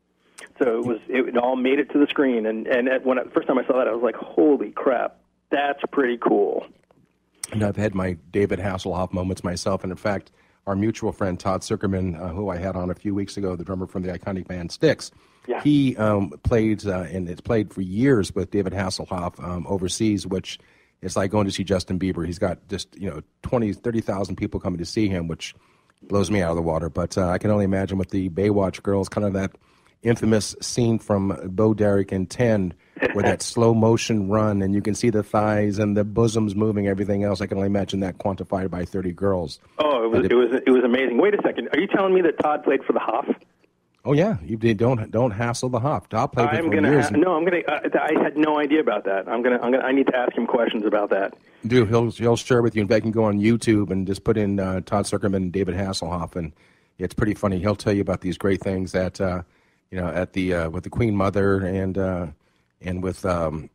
C: So it was it all made it to the screen. And and at, when I, the first time I saw that, I was like, holy crap, that's pretty cool.
B: And I've had my David Hasselhoff moments myself, and in fact, our mutual friend Todd Zuckerman, uh, who I had on a few weeks ago, the drummer from the iconic band Styx, yeah. he um, played, uh, and it's played for years with David Hasselhoff um, overseas, which is like going to see Justin Bieber. He's got just, you know, twenty, thirty thousand people coming to see him, which blows me out of the water. But uh, I can only imagine with the Baywatch girls, kind of that infamous scene from Bo Derek and ten, where that slow motion run, and you can see the thighs and the bosoms moving, everything else. I can only imagine that quantified by thirty girls.
C: Oh, it was it, it was it was amazing. Wait a second, are you telling me that Todd played for the Hoff?
B: Oh yeah, you don't don't hassle the Hoff. Todd played
C: I'm
B: for
C: gonna
B: years.
C: Ha- no, I'm gonna. Uh, I had no idea about that. I'm gonna. I'm gonna. I need to ask him questions about that.
B: Dude, he'll he'll share with you. In fact, you can go on YouTube and just put in uh, Todd Zuckerman and David Hasselhoff, and it's pretty funny. He'll tell you about these great things that uh, you know at the uh, with the Queen Mother and uh, and with um,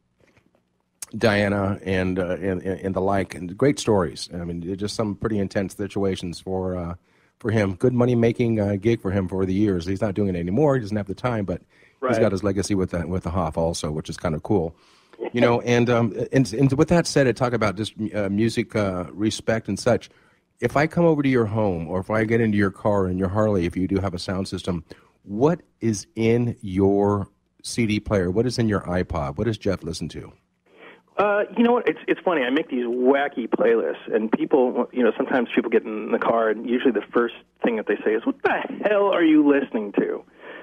B: Diana and, uh, and and the like, and great stories. I mean, just some pretty intense situations for uh, for him. Good money making uh, gig for him for the years. He's not doing it anymore. He doesn't have the time, but right. he's got his legacy with the, with the Hoff also, which is kind of cool. You know, and um, and, and with that said, I talk about just uh, music uh, respect and such. If I come over to your home, or if I get into your car and your Harley, if you do have a sound system, what is in your C D player? What is in your iPod? What does Jeff listen to?
C: Uh, you know what? It's it's funny. I make these wacky playlists, and people, you know, sometimes people get in the car, and usually the first thing that they say is, "What the hell are you listening to?"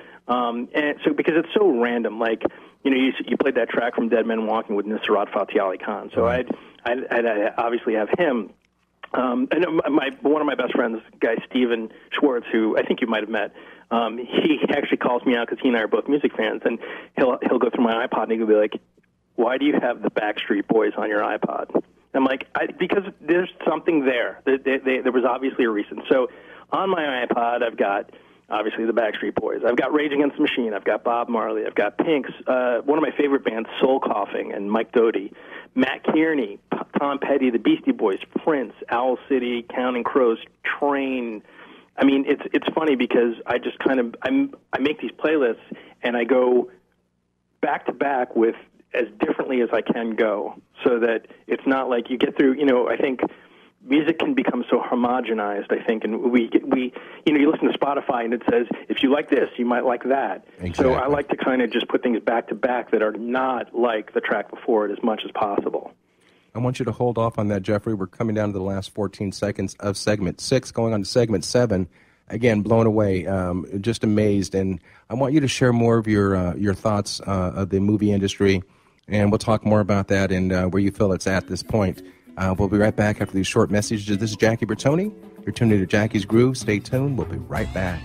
C: Um, and so because it's so random, like. You know, you, you played that track from Dead Men Walking with Nusrat Fateh Ali Khan. So I'd, I'd, I'd, I'd obviously have him. Um, and my one of my best friends, guy Steven Schwartz, who I think you might have met, um, he actually calls me out because he and I are both music fans, and he'll he'll go through my iPod and he'll be like, "Why do you have the Backstreet Boys on your iPod?" I'm like, I, because there's something there. There, they, they, there was obviously a reason. So on my iPod, I've got. Obviously, the Backstreet Boys. I've got Rage Against the Machine. I've got Bob Marley. I've got Pink's. Uh, one of my favorite bands, Soul Coughing, and Mike Doty. Matt Kearney, P- Tom Petty, the Beastie Boys, Prince, Owl City, Counting Crows, Train. I mean, it's it's funny because I just kind of I'm, I make these playlists and I go back to back with as differently as I can go, so that it's not like you get through. You know, I think. Music can become so homogenized, I think, and we, we, you know, you listen to Spotify and it says, if you like this, you might like that. Exactly. So I like to kind of just put things back to back that are not like the track before it as much as possible.
B: I want you to hold off on that, Jeffrey. We're coming down to the last fourteen seconds of segment six, going on to segment seven. Again, blown away, um, just amazed. And I want you to share more of your uh, your thoughts uh, of the movie industry, and we'll talk more about that and uh, where you feel it's at this point. Uh, we'll be right back after these short messages. This is Jackie Bertoni. You're tuned into Jackie's Groove. Stay tuned. We'll be right back.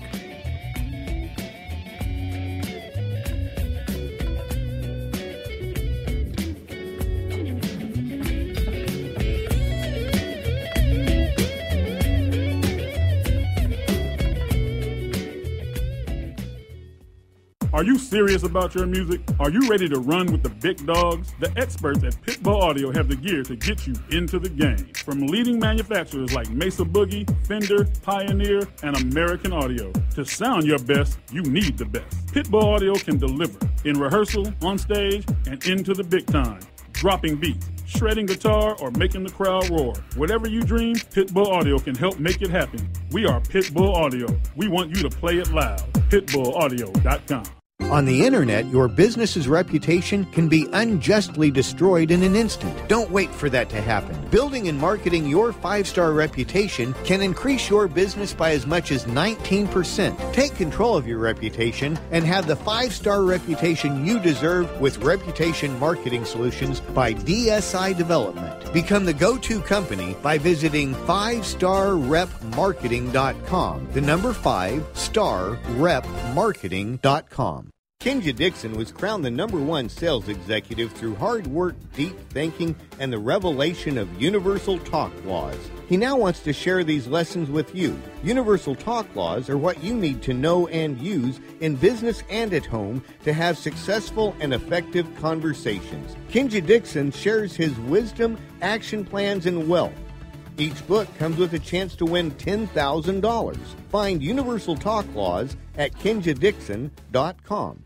D: Are you serious about your music? Are you ready to run with the big dogs? The experts at Pitbull Audio have the gear to get you into the game. From leading manufacturers like Mesa Boogie, Fender, Pioneer, and American Audio. To sound your best, you need the best. Pitbull Audio can deliver in rehearsal, on stage, and into the big time. Dropping beats, shredding guitar, or making the crowd roar. Whatever you dream, Pitbull Audio can help make it happen. We are Pitbull Audio. We want you to play it loud. pitbull audio dot com.
J: On the internet, your business's reputation can be unjustly destroyed in an instant. Don't wait for that to happen. Building and marketing your five-star reputation can increase your business by as much as nineteen percent. Take control of your reputation and have the five-star reputation you deserve with Reputation Marketing Solutions by D S I Development. Become the go-to company by visiting five star rep marketing dot com. The number five, star rep marketing dot com. Kinja Dixon was crowned the number one sales executive through hard work, deep thinking, and the revelation of universal talk laws. He now wants to share these lessons with you. Universal talk laws are what you need to know and use in business and at home to have successful and effective conversations. Kinja Dixon shares his wisdom, action plans, and wealth. Each book comes with a chance to win ten thousand dollars. Find Universal Talk Laws at kinja dixon dot com.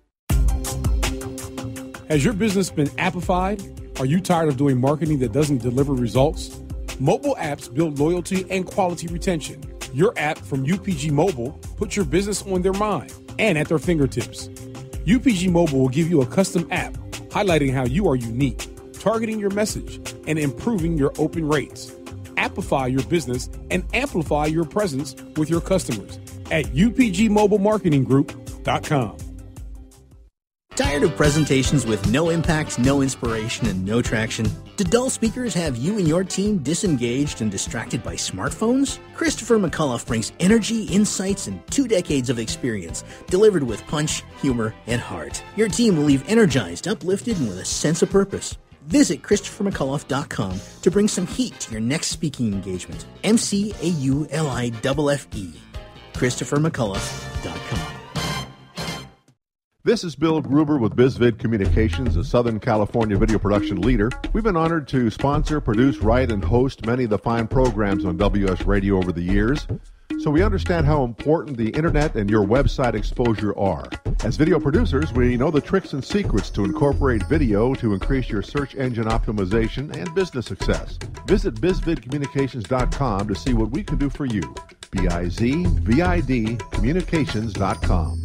H: Has your business been appified? Are you tired of doing marketing that doesn't deliver results? Mobile apps build loyalty and quality retention. Your app from U P G Mobile puts your business on their mind and at their fingertips. U P G Mobile will give you a custom app highlighting how you are unique, targeting your message, and improving your open rates. Appify your business and amplify your presence with your customers at U P G mobile marketing group dot com.
P: Tired of presentations with no impact, no inspiration, and no traction? Do dull speakers have you and your team disengaged and distracted by smartphones? Christopher McAuliffe brings energy, insights, and two decades of experience, delivered with punch, humor, and heart. Your team will leave energized, uplifted, and with a sense of purpose. Visit christopher mcauliffe dot com to bring some heat to your next speaking engagement. M C A U L I F F E. christopher mcauliffe dot com.
M: This is Bill Gruber with BizVid Communications, a Southern California video production leader. We've been honored to sponsor, produce, write, and host many of the fine programs on W S Radio over the years. So we understand how important the internet and your website exposure are. As video producers, we know the tricks and secrets to incorporate video to increase your search engine optimization and business success. Visit biz vid communications dot com to see what we can do for you. B I Z V I D communications dot com.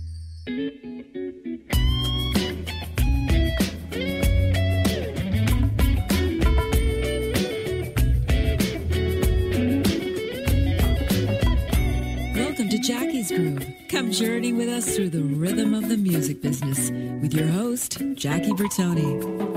A: Welcome to Jackie's Groove. Come journey with us through the rhythm of the music business with your host, Jackie Bertoni.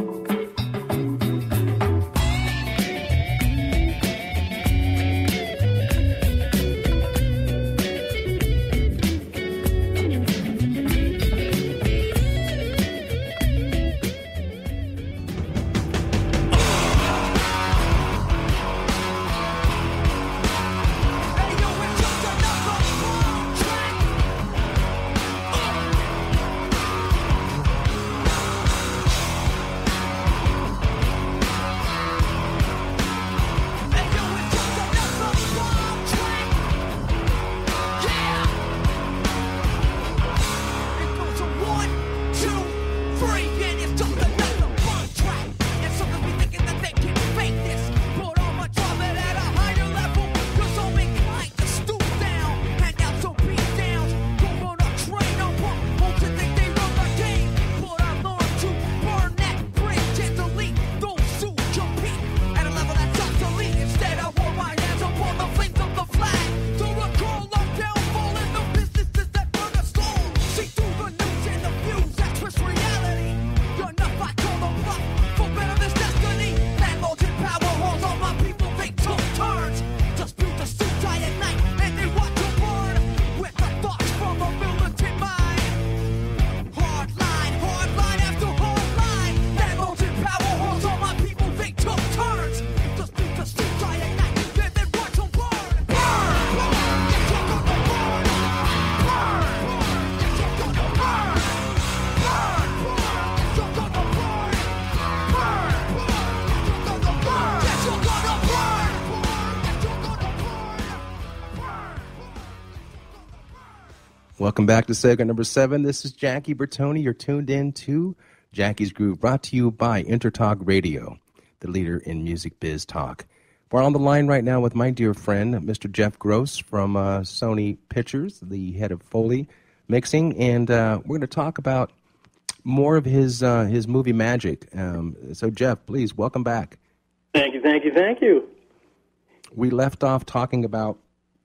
B: Welcome back to segment number seven. This is Jackie Bertoni. You're tuned in to Jackie's Groove, brought to you by EnterTalk Radio, the leader in music biz talk. We're on the line right now with my dear friend, Mister Jeff Gross from uh, Sony Pictures, the head of Foley mixing, and uh, we're going to talk about more of his uh, his movie magic. Um, so, Jeff, please, welcome back.
C: Thank you, thank you, thank you.
B: We left off talking about,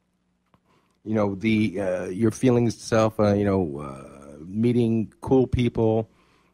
B: you know, the uh, your feelings itself, uh, you know, uh, meeting cool people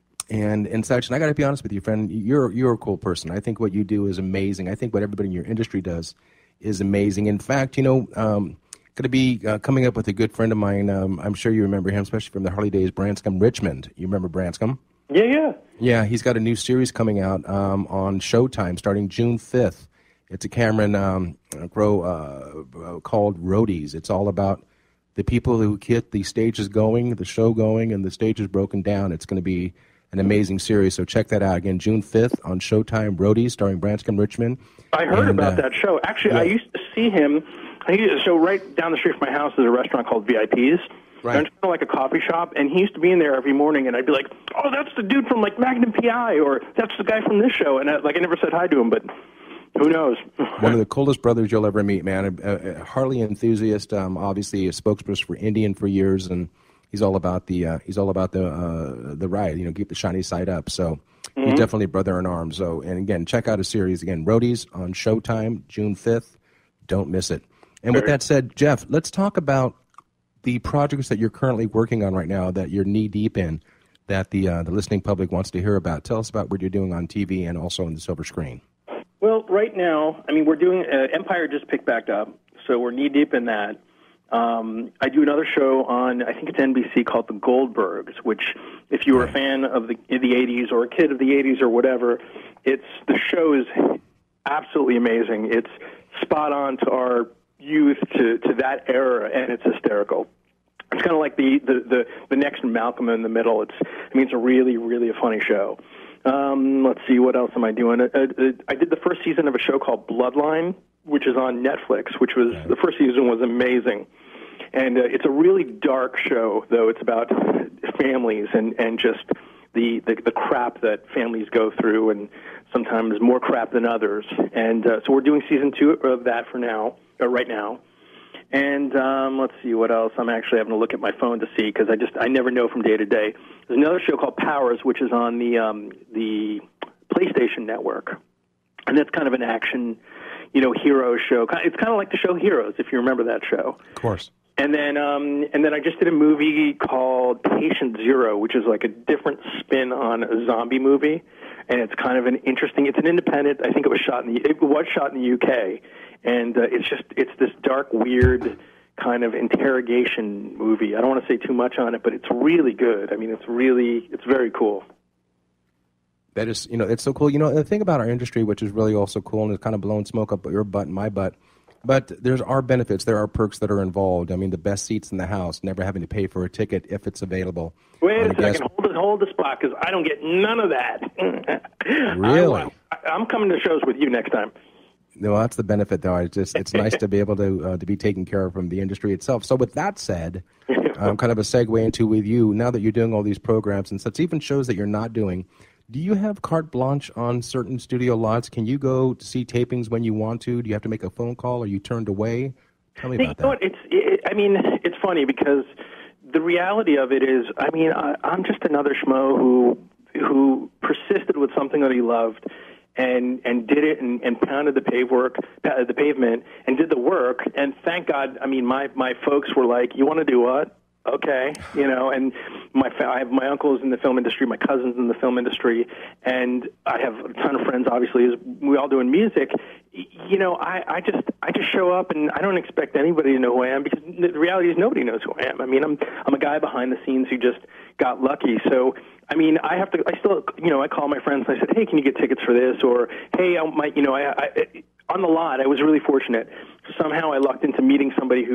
B: and and such. And I got to be honest with you, friend, you're you're a cool person. I think what you do is amazing. I think what everybody in your industry does is amazing. In fact, you know, um, going to be uh, coming up with a good friend of mine. Um, I'm sure you remember him, especially from the Harley Days, Branscombe Richmond. You remember Branscombe?
C: Yeah, yeah.
B: Yeah, he's got a new series coming out um, on Showtime starting June fifth. It's a Cameron um, Crowe uh, called Roadies. It's all about the people who get the stages going, the show going, and the stage is broken down. It's going to be an amazing series, so check that out. Again, June fifth on Showtime, Roadies, starring Branscombe Richmond.
C: I heard
B: and,
C: about
B: uh,
C: that show. Actually,
B: yeah.
C: I used to see him. I used to, so right down the street from my house is a restaurant called V I Ps.
B: Right.
C: And it's kind of like a coffee shop, and he used to be in there every morning, and I'd be like, oh, that's the dude from, like, Magnum P I, or that's the guy from this show. And, I, like, I never said hi to him, but who knows?
B: One of the coolest brothers you'll ever meet, man. A, a Harley enthusiast, um, obviously a spokesperson for Indian for years, and he's all about the uh, he's all about the uh, the ride. You know, keep the shiny side up. So
C: Mm-hmm.
B: he's definitely a brother in arms. So, and again, check out his series again, Roadies on Showtime, June fifth. Don't miss it. And with that said, Jeff, let's talk about the projects that you're currently working on right now that you're knee deep in, that the uh, the listening public wants to hear about. Tell us about what you're doing on T V and also on the silver screen.
C: Well, right now, I mean, we're doing uh, Empire just picked back up, so we're knee deep in that. Um, I do another show on, I think it's N B C, called The Goldbergs, which, if you were a fan of the the eighties or a kid of the eighties or whatever, it's the show is absolutely amazing. It's spot on to our youth, to, to that era, and it's hysterical. It's kind of like the, the, the, the next Malcolm in the Middle. It's I mean, it's a really, really a funny show. Um, let's see, what else am I doing? I, I, I did the first season of a show called Bloodline, which is on Netflix, which was, the first season was amazing. And uh, it's a really dark show, though. It's about families and, and just the, the, the crap that families go through, and sometimes more crap than others. And uh, so we're doing season two of that for now, or right now. And um, let's see what else. I'm actually having to look at my phone to see, because I just I never know from day to day. There's another show called Powers, which is on the um, the PlayStation Network, and that's kind of an action, you know, hero show. It's kind of like the show Heroes, if you remember that show.
B: Of course.
C: And then um, and then I just did a movie called Patient Zero, which is like a different spin on a zombie movie, and it's kind of an interesting. It's an independent. I think it was shot in the it was shot in the U K, and uh, it's just it's this dark, weird kind of interrogation movie. I don't want to say too much on it, but it's really good. I mean, it's really it's very cool.
B: That is, you know, it's so cool. You know, the thing about our industry, which is really also cool, and it's kind of blowing smoke up your butt and my butt, but there's our benefits. There are perks that are involved. I mean, the best seats in the house, never having to pay for a ticket if it's available.
C: Wait a
B: um,
C: second.
B: guess,
C: Hold it, hold the spot, because I don't get none of that.
B: Really?
C: I, I'm coming to shows with you next time.
B: No, that's the benefit, though. It's just it's nice to be able to uh, to be taken care of from the industry itself. So with that said, um, kind of a segue into with you, now that you're doing all these programs and such, even shows that you're not doing, do you have carte blanche on certain studio lots? Can you go to see tapings when you want to? Do you have to make a phone call? Are you turned away? Tell me
C: Hey,
B: about
C: you know
B: that.
C: what? It's, it, I mean, it's funny because the reality of it is, I mean, I, I'm just another schmo who who persisted with something that he loved and and did it and, and pounded the pave work, the pavement, and did the work. And thank God, I mean, my my folks were like, "You want to do what?" Okay, you know, and my I have my uncles in the film industry, my cousins in the film industry, and I have a ton of friends. Obviously, as we all doing music. You know, I, I just I just show up and I don't expect anybody to know who I am, because the reality is nobody knows who I am. I mean, I'm I'm a guy behind the scenes who just got lucky. So I mean, I have to. I still, you know, I call my friends and I said, "Hey, can you get tickets for this?" Or, "Hey, I might," you know, I, I on the lot. I was really fortunate. Somehow, I lucked into meeting somebody who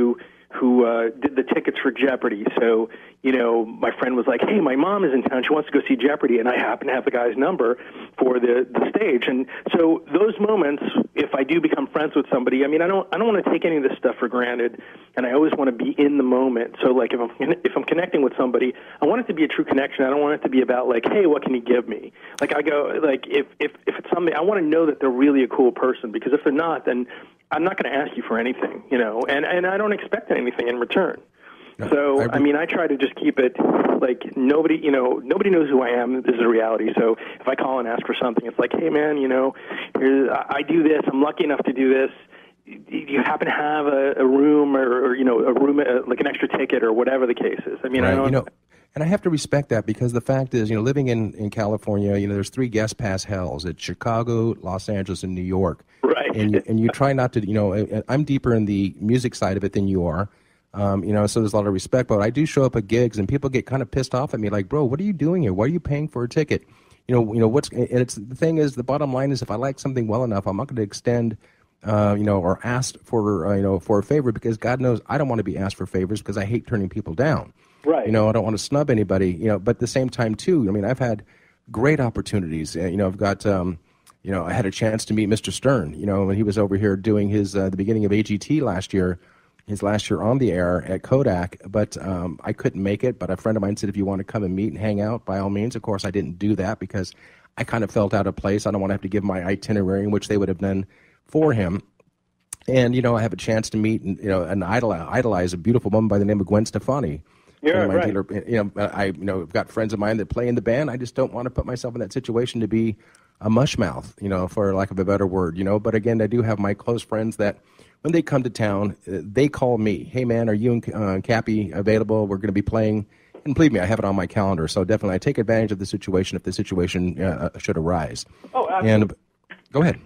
C: who uh, did the tickets for Jeopardy. So, you know, my friend was like, hey, my mom is in town. She wants to go see Jeopardy, and I happen to have the guy's number for the, the stage. And so those moments, if I do become friends with somebody, I mean, I don't I don't want to take any of this stuff for granted, and I always want to be in the moment. So, like, if I'm if I'm connecting with somebody, I want it to be a true connection. I don't want it to be about, like, hey, what can you give me? Like, I go, like, if, if, if it's something, I want to know that they're really a cool person, because if they're not, then I'm not going to ask you for anything, you know, and, and I don't expect anything in return. No, so, I, I mean, I try to just keep it like nobody, you know, nobody knows who I am. This is a reality. So if I call and ask for something, it's like, hey, man, you know, here's, I do this. I'm lucky enough to do this. Do you happen to have a, a room or, or, you know, a room, uh, like an extra ticket or whatever the case is? I mean,
B: right,
C: I don't
B: you know, and I have to respect that, because the fact is, you know, living in, in California, you know, there's three guest pass hells. It's Chicago, Los Angeles, and New York.
C: Right.
B: And you, and you try not to, you know, I'm deeper in the music side of it than you are. Um, you know, so there's a lot of respect, but I do show up at gigs and people get kind of pissed off at me, like, bro, what are you doing here? Why are you paying for a ticket? You know, you know, what's, and it's, the thing is, the bottom line is, if I like something well enough, I'm not going to extend, uh, you know, or ask for, uh, you know, for a favor, because God knows I don't want to be asked for favors, because I hate turning people down.
C: Right.
B: You know, I don't want to snub anybody, you know, but at the same time too, I mean, I've had great opportunities. Uh, you know, I've got, um, you know, I had a chance to meet Mister Stern, you know, when he was over here doing his, uh, the beginning of A G T last year, his last year on the air at Kodak, but um, I couldn't make it. But a friend of mine said, if you want to come and meet and hang out, by all means. Of course, I didn't do that because I kind of felt out of place. I don't want to have to give my itinerary, in which they would have done for him. And, you know, I have a chance to meet and, you know, and idolize, idolize a beautiful woman by the name of Gwen Stefani.
C: Yeah,
B: my
C: right.
B: dealer, you know, I, you know, I've got friends of mine that play in the band. I just don't want to put myself in that situation to be a mushmouth, you know, for lack of a better word, you know. But again, I do have my close friends that when they come to town, uh, they call me, hey, man, are you and uh, Cappy available? We're going to be playing. And believe me, I have it on my calendar. So definitely I take advantage of the situation if the situation uh, should arise.
C: Oh, absolutely.
B: And go ahead.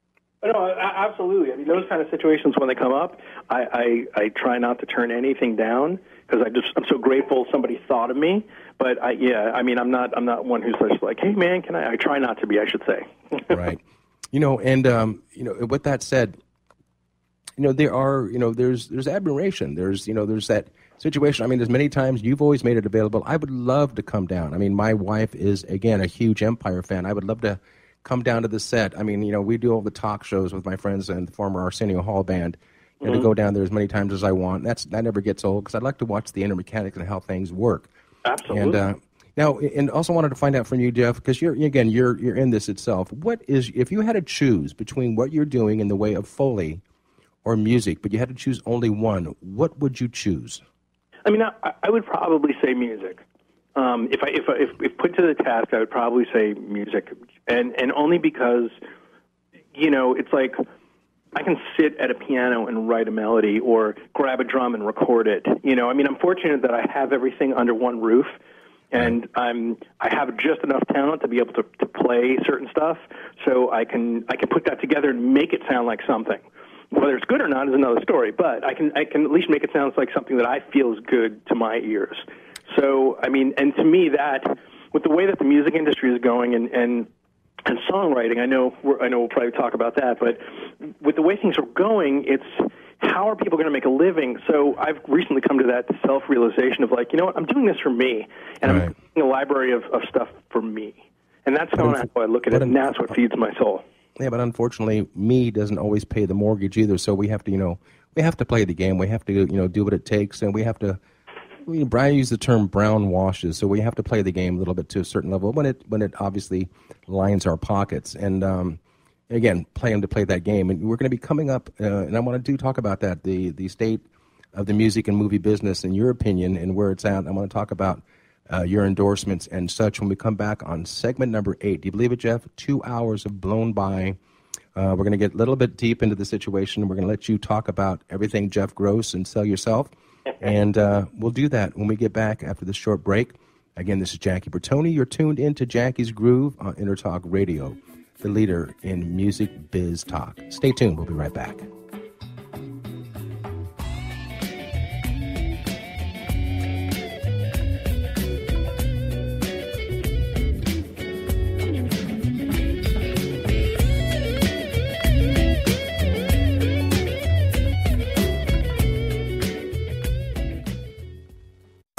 C: No, absolutely. I mean, those kind of situations, when they come up, I, I, I try not to turn anything down, because I just I'm so grateful somebody thought of me. But I, yeah, I mean, I'm not I'm not one who's just like, hey, man, can I? I try not to be, I should say.
B: Right. You know, and um, you know, with that said, you know, there are, you know, there's there's admiration. There's, you know, there's that situation. I mean, there's many times you've always made it available. I would love to come down. I mean, my wife is, again, a huge Empire fan. I would love to come down to the set. I mean, you know, we do all the talk shows with my friends and the former Arsenio Hall band. You know,
C: Mm-hmm.
B: to go down there as many times as I want. That's that never gets old, because I'd like to watch the inner mechanics and how things work.
C: Absolutely.
B: And uh, now, and also wanted to find out from you, Jeff, because you're again you're you're in this itself. What is, if you had to choose between what you're doing in the way of Foley or music, but you had to choose only one, what would you choose?
C: I mean, I, I would probably say music. Um, if I if, I- if if put to the task, I would probably say music, and and only because, you know, it's like I can sit at a piano and write a melody, or grab a drum and record it. You know, I mean, I'm fortunate that I have everything under one roof, and I'm I have just enough talent to be able to, to play certain stuff, so I can I can put that together and make it sound like something. Whether it's good or not is another story, but I can I can at least make it sound like something that I feel is good to my ears. So, I mean, and to me, that with the way that the music industry is going, and and And songwriting, I know we're, I know we'll probably talk about that, but with the way things are going, it's how are people going to make a living? So I've recently come to that self-realization of, like, you know what, I'm doing this for me, and right. I'm making a library of, of stuff for me. And that's how, how I look at it, and that's what feeds my soul.
B: Yeah, but unfortunately, me doesn't always pay the mortgage either, so we have to, you know, we have to play the game. We have to, you know, do what it takes, and we have to, we, Brian used the term brown washes, so we have to play the game a little bit to a certain level when it when it obviously lines our pockets. And um, again, playing to play that game. And we're going to be coming up, uh, and I want to do talk about that, the the state of the music and movie business, in your opinion, and where it's at. I want to talk about uh, your endorsements and such when we come back on segment number eight. Do you believe it, Jeff? Two hours have blown by. Uh, we're going to get a little bit deep into the situation. We're going to let you talk about everything Jeff Gross and sell yourself. And uh, we'll do that when we get back after this short break. Again, this is Jackie Bertoni. You're tuned in to Jackie's Groove on EnterTalk Radio, the leader in music biz talk. Stay tuned. We'll be right back.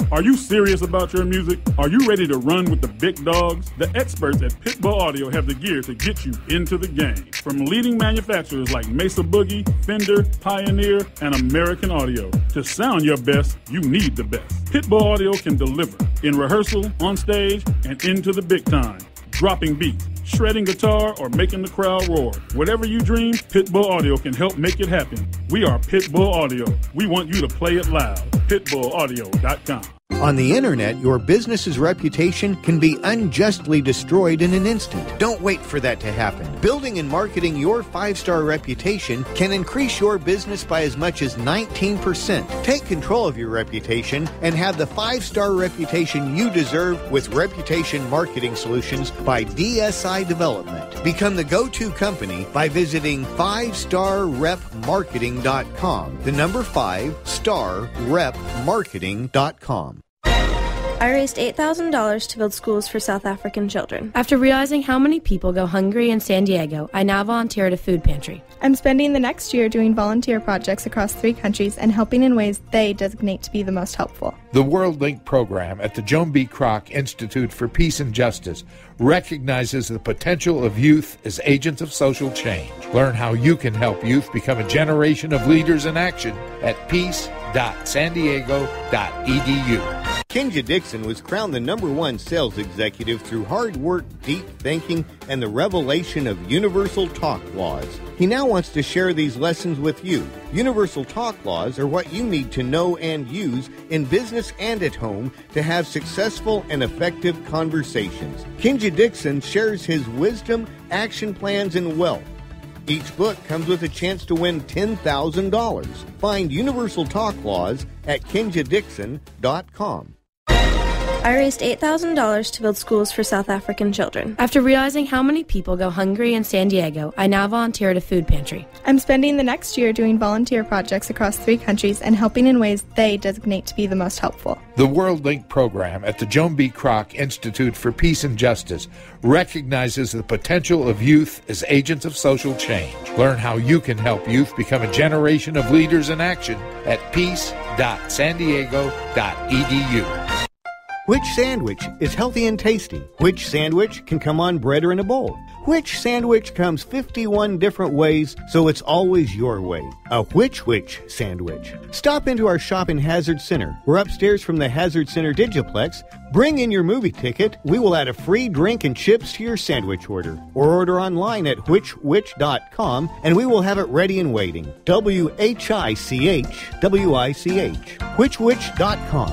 D: Are you serious about your music? Are you ready to run with the big dogs? The experts at Pitbull Audio have the gear to get you into the game. From leading manufacturers like Mesa Boogie, Fender, Pioneer, and American Audio. To sound your best, you need the best. Pitbull Audio can deliver in rehearsal, on stage, and into the big time. Dropping beats, shredding guitar, or making the crowd roar. Whatever you dream, Pitbull Audio can help make it happen. We are Pitbull Audio. We want you to play it loud. pitbull audio dot com.
J: On the internet, your business's reputation can be unjustly destroyed in an instant. Don't wait for that to happen. Building and marketing your five-star reputation can increase your business by as much as nineteen percent. Take control of your reputation and have the five-star reputation you deserve with Reputation Marketing Solutions by D S I Development. Become the go-to company by visiting five star rep marketing dot com. The number five, star rep marketing dot com.
Q: I raised eight thousand dollars to build schools for South African children.
R: After realizing how many people go hungry in San Diego, I now volunteer at a food pantry.
S: I'm spending the next year doing volunteer projects across three countries and helping in ways they designate to be the most helpful.
T: The World Link program at the Joan B. Kroc Institute for Peace and Justice recognizes the potential of youth as agents of social change. Learn how you can help youth become a generation of leaders in action at peace dot san diego dot e d u.
J: Kenja Dixon was crowned the number one sales executive through hard work, deep thinking, and the revelation of Universal Talk Laws. He now wants to share these lessons with you. Universal Talk Laws are what you need to know and use in business and at home to have successful and effective conversations. Kenja Dixon shares his wisdom, action plans, and wealth. Each book comes with a chance to win ten thousand dollars. Find Universal Talk Laws at kenja dixon dot com.
Q: I raised eight thousand dollars to build schools for South African children.
R: After realizing how many people go hungry in San Diego, I now volunteer at a food pantry.
S: I'm spending the next year doing volunteer projects across three countries and helping in ways they designate to be the most helpful.
T: The World Link program at the Joan B. Kroc Institute for Peace and Justice recognizes the potential of youth as agents of social change. Learn how you can help youth become a generation of leaders in action at peace dot san diego dot e d u.
J: Which sandwich is healthy and tasty? Which sandwich can come on bread or in a bowl? Which sandwich comes fifty-one different ways, so it's always your way? A which which sandwich. Stop into our shop in Hazard Center. We're upstairs from the Hazard Center Digiplex. Bring in your movie ticket. We will add a free drink and chips to your sandwich order. Or order online at which which dot com and we will have it ready and waiting. W H I C H W I C H. which which dot com.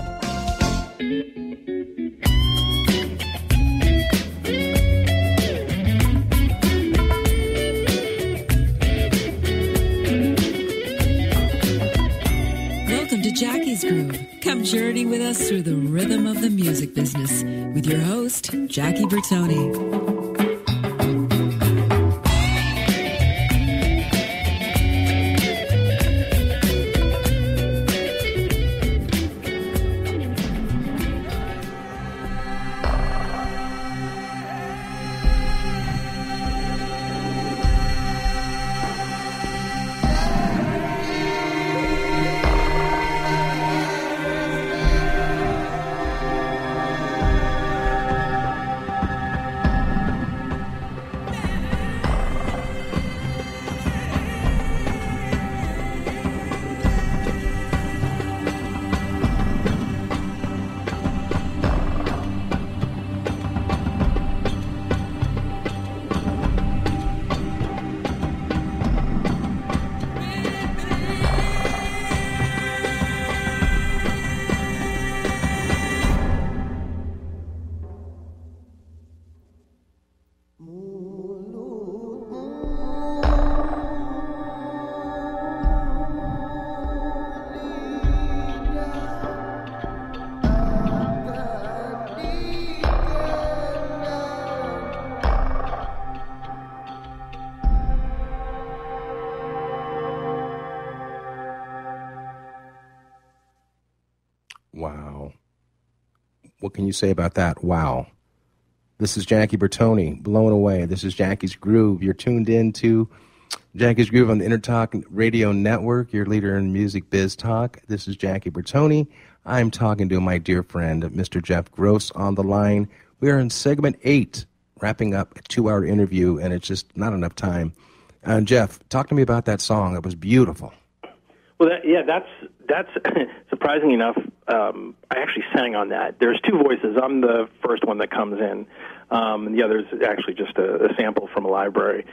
A: Jackie's Groove. Come journey with us through the rhythm of the music business with your host, Jackie Bertoni.
B: Wow. What can you say about that? Wow. This is Jackie Bertoni, blown away. This is Jackie's Groove. You're tuned in to Jackie's Groove on the EnterTalk Radio Network, your leader in music biz talk. This is Jackie Bertoni. I'm talking to my dear friend, Mister Jeff Gross, on the line. We are in segment eight, wrapping up a two-hour interview, and it's just not enough time. Uh, Jeff, talk to me about that song. It was beautiful.
C: Well, that, yeah, that's that's surprisingly enough. Um, I actually sang on that. There's two voices. I'm the first one that comes in, um, and the other is actually just a, a sample from a library.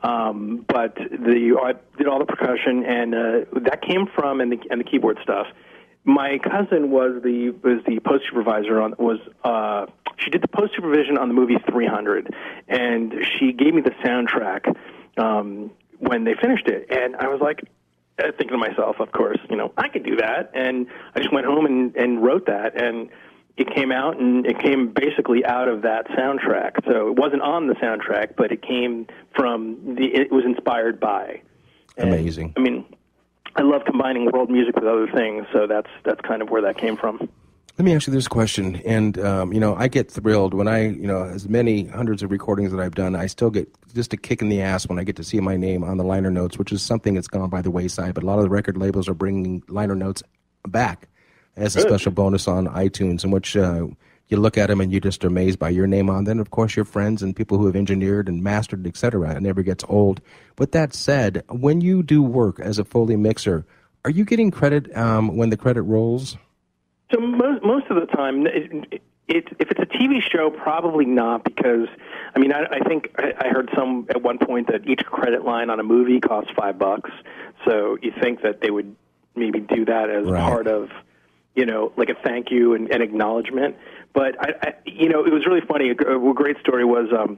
C: Um, but the I did all the percussion, and uh, that came from and the and the keyboard stuff. My cousin was the was the post supervisor on was uh, she did the post supervision on the movie three hundred, and she gave me the soundtrack um, when they finished it, and I was like, thinking to myself, of course, you know, I could do that, and I just went home and, and wrote that, and it came out, and it came basically out of that soundtrack. So it wasn't on the soundtrack, but it came from the. It was inspired by. And,
B: amazing.
C: I mean, I love combining world music with other things, so that's that's kind of where that came from.
B: Let me ask you this question, and um, you know, I get thrilled when I, you know, as many hundreds of recordings that I've done, I still get just a kick in the ass when I get to see my name on the liner notes, which is something that's gone by the wayside. But a lot of the record labels are bringing liner notes back as a
C: Good.
B: special bonus on iTunes, in which uh, you look at them and you're just amazed by your name on them. Of course, your friends and people who have engineered and mastered, et cetera. It never gets old. With that said, when you do work as a Foley mixer, are you getting credit um, when the credit rolls?
C: So most most of the time, it, it, if it's a T V show, probably not, because I mean I, I think I, I heard some at one point that each credit line on a movie costs five bucks. So you think that they would maybe do that as
B: right.
C: part of, you know, like a thank you and, and acknowledgement. But I, I, you know, it was really funny. A, a great story was um,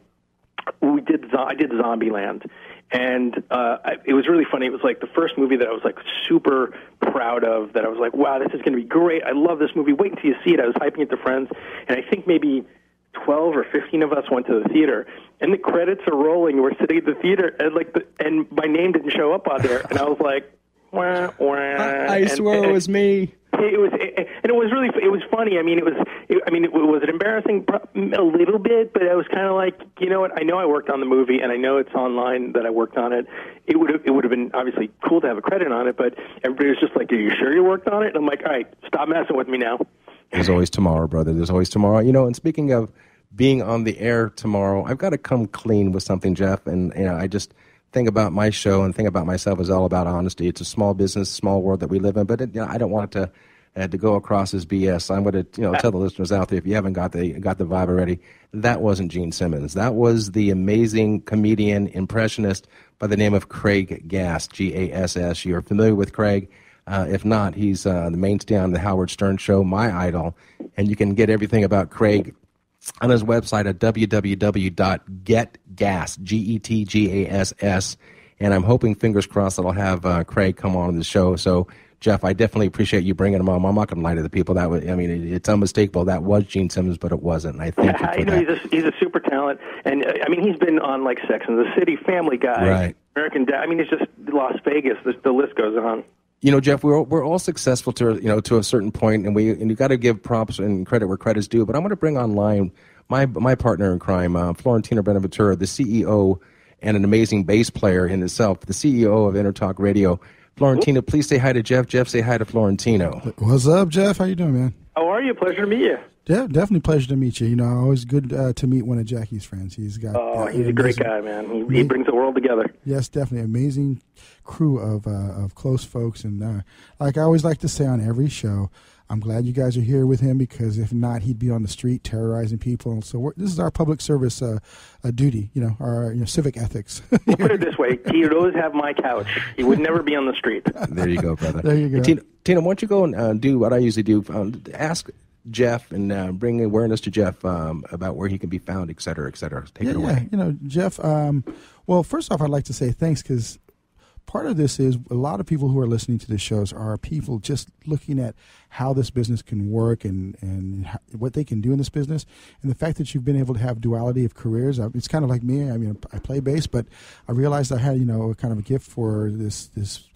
C: we did I did Zombieland. And uh, I, it was really funny. It was like the first movie that I was like super proud of, that I was like, wow, this is going to be great. I love this movie. Wait until you see it. I was hyping it to friends. And I think maybe twelve or fifteen of us went to the theater. And the credits are rolling. We're sitting at the theater, and like, the, and my name didn't show up on there. And I was like, wah, wah.
B: I, I
C: and,
B: swear
C: and,
B: it was me.
C: It was, it, and it was really, it was funny. I mean, it was, it, I mean, it was it embarrassing a little bit, but I was kind of like, you know what? I know I worked on the movie, and I know it's online that I worked on it. It would have, it would have been obviously cool to have a credit on it, but everybody was just like, "Are you sure you worked on it?" And I'm like, "All right, stop messing with me now."
B: There's always tomorrow, brother. There's always tomorrow. You know, and speaking of being on the air tomorrow, I've got to come clean with something, Jeff. And you know, I just think about my show and think about myself is all about honesty. It's a small business, small world that we live in, but it, you know, I don't want it to. Uh, to go across as B S. I'm going to, you know, tell the listeners out there, if you haven't got the got the vibe already, that wasn't Gene Simmons. That was the amazing comedian, impressionist by the name of Craig Gass, G A S S. You're familiar with Craig. Uh, if not, he's uh, the mainstay on the Howard Stern Show, my idol. And you can get everything about Craig on his website at w w w dot get gas, G E T G A S S. And I'm hoping, fingers crossed, that I'll have uh, Craig come on the show. So, Jeff, I definitely appreciate you bringing him on. I'm not going to lie to the people. That was, I mean, it, it's unmistakable. That was Gene Simmons, but it wasn't. And I thank you for
C: you know,
B: that.
C: he's a, he's a super talent, and uh, I mean, he's been on like Sex and the City, Family Guy,
B: right.
C: American Dad. I mean, it's just Las Vegas. The, the list goes on.
B: You know, Jeff, we're we're all successful to you know to a certain point, and we and you got to give props and credit where credit's due. But I'm going to bring online my my partner in crime, uh, Florentino Benaventura, the C E O and an amazing bass player in itself, the C E O of EnterTalk Radio. Florentino, please say hi to Jeff. Jeff, say hi to Florentino.
K: What's up, Jeff? How you doing, man?
C: How are you? Pleasure to meet you.
K: Yeah, definitely pleasure to meet you. You know, always good uh, to meet one of Jackie's friends. He's got.
C: Oh,
K: uh,
C: he's a great guy, man. He, he brings the world together.
K: Yes, definitely, amazing crew of uh, of close folks, and uh, like I always like to say on every show, I'm glad you guys are here with him, because if not, he'd be on the street terrorizing people. So we're, this is our public service uh, uh, duty, you know, our you know, civic ethics.
C: We'll put it this way: he would always have my couch. He would never be on the street.
B: There you go, brother.
K: There you go.
B: Hey, Tina, Tina, why don't you go and uh, do what I usually do? Um, ask Jeff and uh, bring awareness to Jeff um, about where he can be found, et cetera, et cetera. Take
K: yeah,
B: it away.
K: Yeah, you know, Jeff, um, well, first off, I'd like to say thanks, because part of this is a lot of people who are listening to the shows are people just looking at how this business can work and, and how, what they can do in this business. And the fact that you've been able to have duality of careers, it's kind of like me. I mean, I play bass, but I realized I had, you know, kind of a gift for this, this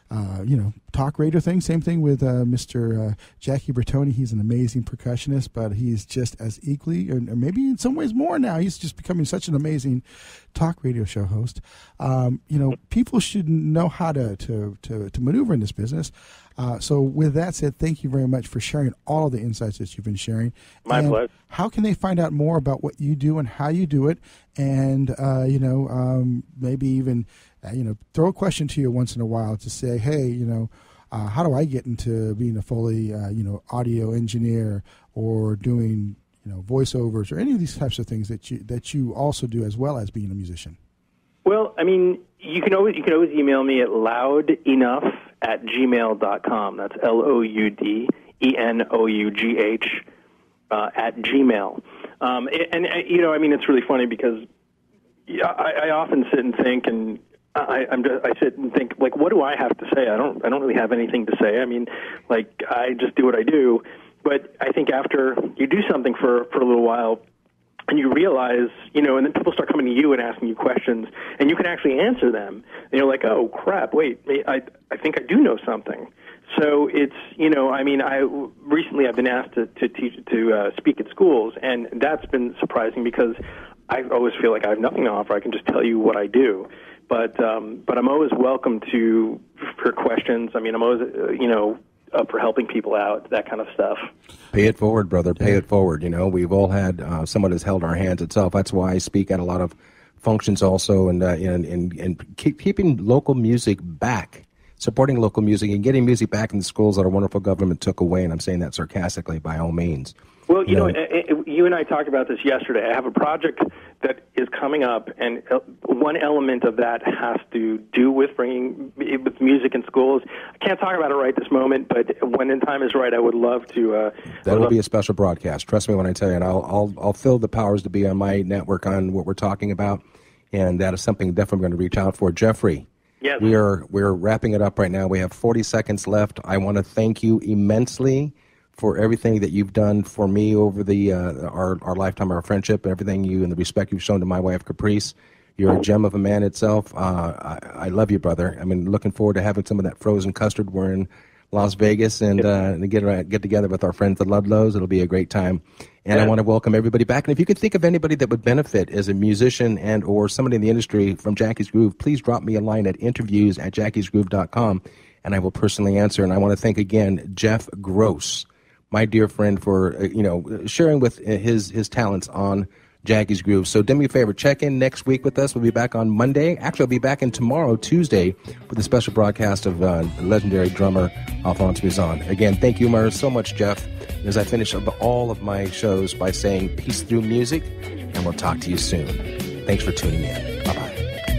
K: uh, you know, talk radio thing. Same thing with uh, Mister Uh, Jackie Bertoni. He's an amazing percussionist, but he's just as equally, or, or maybe in some ways more now. He's just becoming such an amazing talk radio show host. Um, you know, people should know how to to to, to maneuver in this business. Uh, so with that said, thank you very much for sharing all of the insights that you've been sharing.
C: My
K: and
C: pleasure.
K: How can they find out more about what you do and how you do it? And, uh, you know, um, maybe even, uh, you know, throw a question to you once in a while to say, hey, you know, uh, how do I get into being a Foley, uh, you know, audio engineer or doing, you know, voiceovers or any of these types of things that you that you also do as well as being a musician?
C: Well, I mean, you can always you can always email me at loudenough at gmail dot com. That's L O U D E N O U G H uh, at Gmail. Um, and, and, you know, I mean, it's really funny because yeah, I, I often sit and think, and I, I'm just, I sit and think, like, what do I have to say? I don't I don't really have anything to say. I mean, like, I just do what I do. But I think after you do something for, for a little while, and you realize, you know, and then people start coming to you and asking you questions, and you can actually answer them. And you're like, oh, crap, wait, I I think I do know something. So it's, you know, I mean, I recently I've been asked to, to teach, to uh, speak at schools, and that's been surprising because I always feel like I have nothing to offer. I can just tell you what I do. But um, but I'm always welcome to for questions. I mean, I'm always, uh, you know, up for helping people out, that kind of stuff.
B: Pay it forward, brother. Pay it forward. You know, we've all had uh, someone has held our hands itself. That's why I speak at a lot of functions also, and uh, and, and, and keep, keeping local music back, supporting local music and getting music back in the schools that our wonderful government took away. And I'm saying that sarcastically, by all means.
C: Well, you, you know,
B: know,
C: you and I talked about this yesterday. I have a project that is coming up, and one element of that has to do with bringing with music in schools. I can't talk about it right this moment, but when the time is right, I would love to. Uh,
B: that will be a special broadcast. Trust me when I tell you, and I'll I'll I'll fill the powers to be on my network on what we're talking about, and that is something definitely going to reach out for. Jeffrey,
C: yes.
B: we are we're wrapping it up right now. We have forty seconds left. I want to thank you immensely for everything that you've done for me over the uh, our our lifetime, our friendship, and everything you and the respect you've shown to my wife, Caprice. You're a gem of a man itself. Uh, I, I love you, brother. I mean, looking forward to having some of that frozen custard. We're in Las Vegas and uh, and get uh, get together with our friends, the Ludlows. It'll be a great time. And yeah. I want to welcome everybody back. And if you could think of anybody that would benefit as a musician and or somebody in the industry from Jackie's Groove, please drop me a line at interviews at jackies groove dot com, and I will personally answer. And I want to thank again Jeff Gross, my dear friend, for, you know, sharing with his his talents on Jackie's Groove. So do me a favor, check in next week with us. We'll be back on Monday. Actually, I'll be back in tomorrow, Tuesday, with a special broadcast of uh, legendary drummer Alphonse Mizan. Again, thank you so much, Jeff, as I finish up all of my shows by saying peace through music, and we'll talk to you soon. Thanks for tuning in. Bye-bye.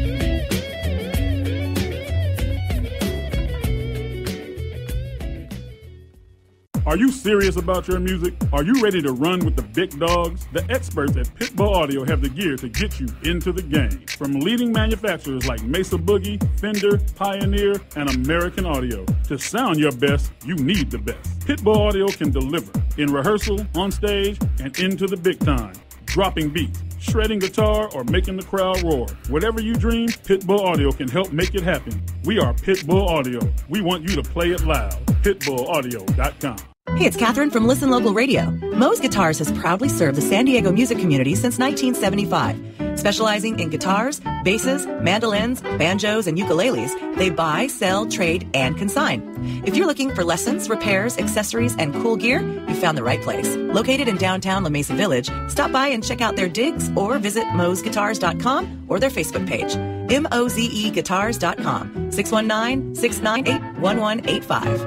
D: Are you serious about your music? Are you ready to run with the big dogs? The experts at Pitbull Audio have the gear to get you into the game. From leading manufacturers like Mesa Boogie, Fender, Pioneer, and American Audio. To sound your best, you need the best. Pitbull Audio can deliver in rehearsal, on stage, and into the big time. Dropping beats, shredding guitar, or making the crowd roar. Whatever you dream, Pitbull Audio can help make it happen. We are Pitbull Audio. We want you to play it loud. pitbull audio dot com.
G: Hey, it's Catherine from Listen Local Radio. Moe's Guitars has proudly served the San Diego music community since nineteen seventy-five. Specializing in guitars, basses, mandolins, banjos, and ukuleles, they buy, sell, trade, and consign. If you're looking for lessons, repairs, accessories, and cool gear, you found the right place. Located in downtown La Mesa Village, stop by and check out their digs or visit moze guitars dot com or their Facebook page. M O Z E guitars dot com, six one nine, six nine eight, one one eight five.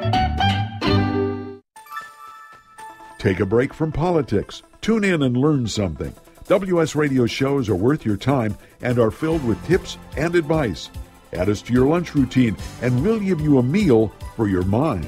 E: Take a break from politics. Tune in and learn something. W S Radio shows are worth your time and are filled with tips and advice. Add us to your lunch routine, and we'll give you a meal for your mind.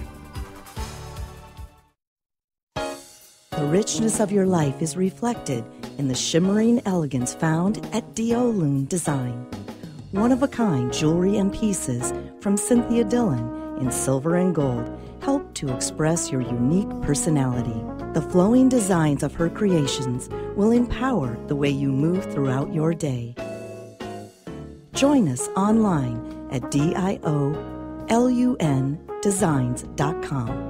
L: The richness of your life is reflected in the shimmering elegance found at Diolune Design. One-of-a-kind jewelry and pieces from Cynthia Dillon in silver and gold help to express your unique personality. The flowing designs of her creations will empower the way you move throughout your day. Join us online at dio L U N designs dot com.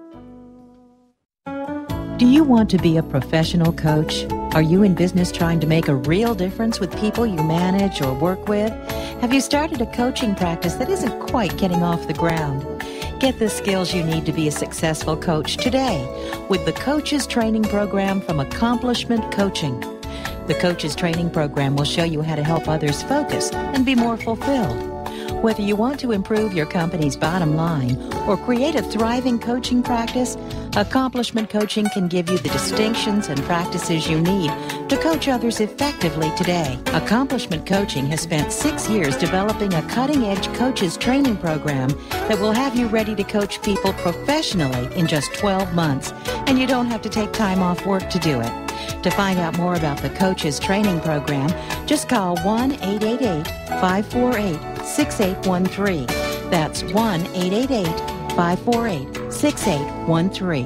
V: Do you want to be a professional coach? Are you in business trying to make a real difference with people you manage or work with? Have you started a coaching practice that isn't quite getting off the ground? Get the skills you need to be a successful coach today with the Coaches Training Program from Accomplishment Coaching. The Coaches Training Program will show you how to help others focus and be more fulfilled. Whether you want to improve your company's bottom line or create a thriving coaching practice, Accomplishment Coaching can give you the distinctions and practices you need to coach others effectively today. Accomplishment Coaching has spent six years developing a cutting-edge coaches training program that will have you ready to coach people professionally in just twelve months, and you don't have to take time off work to do it. To find out more about the Coaches Training Program, just call one eight eight eight, five four eight, six eight one three. That's one eight eight eight, five four eight, six eight one three.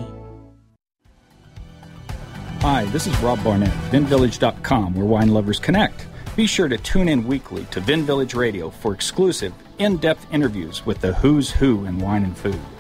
I: Hi, this is Rob Barnett, Vin Village dot com, where wine lovers connect. Be sure to tune in weekly to Vin Village Radio for exclusive, in-depth interviews with the who's who in wine and food.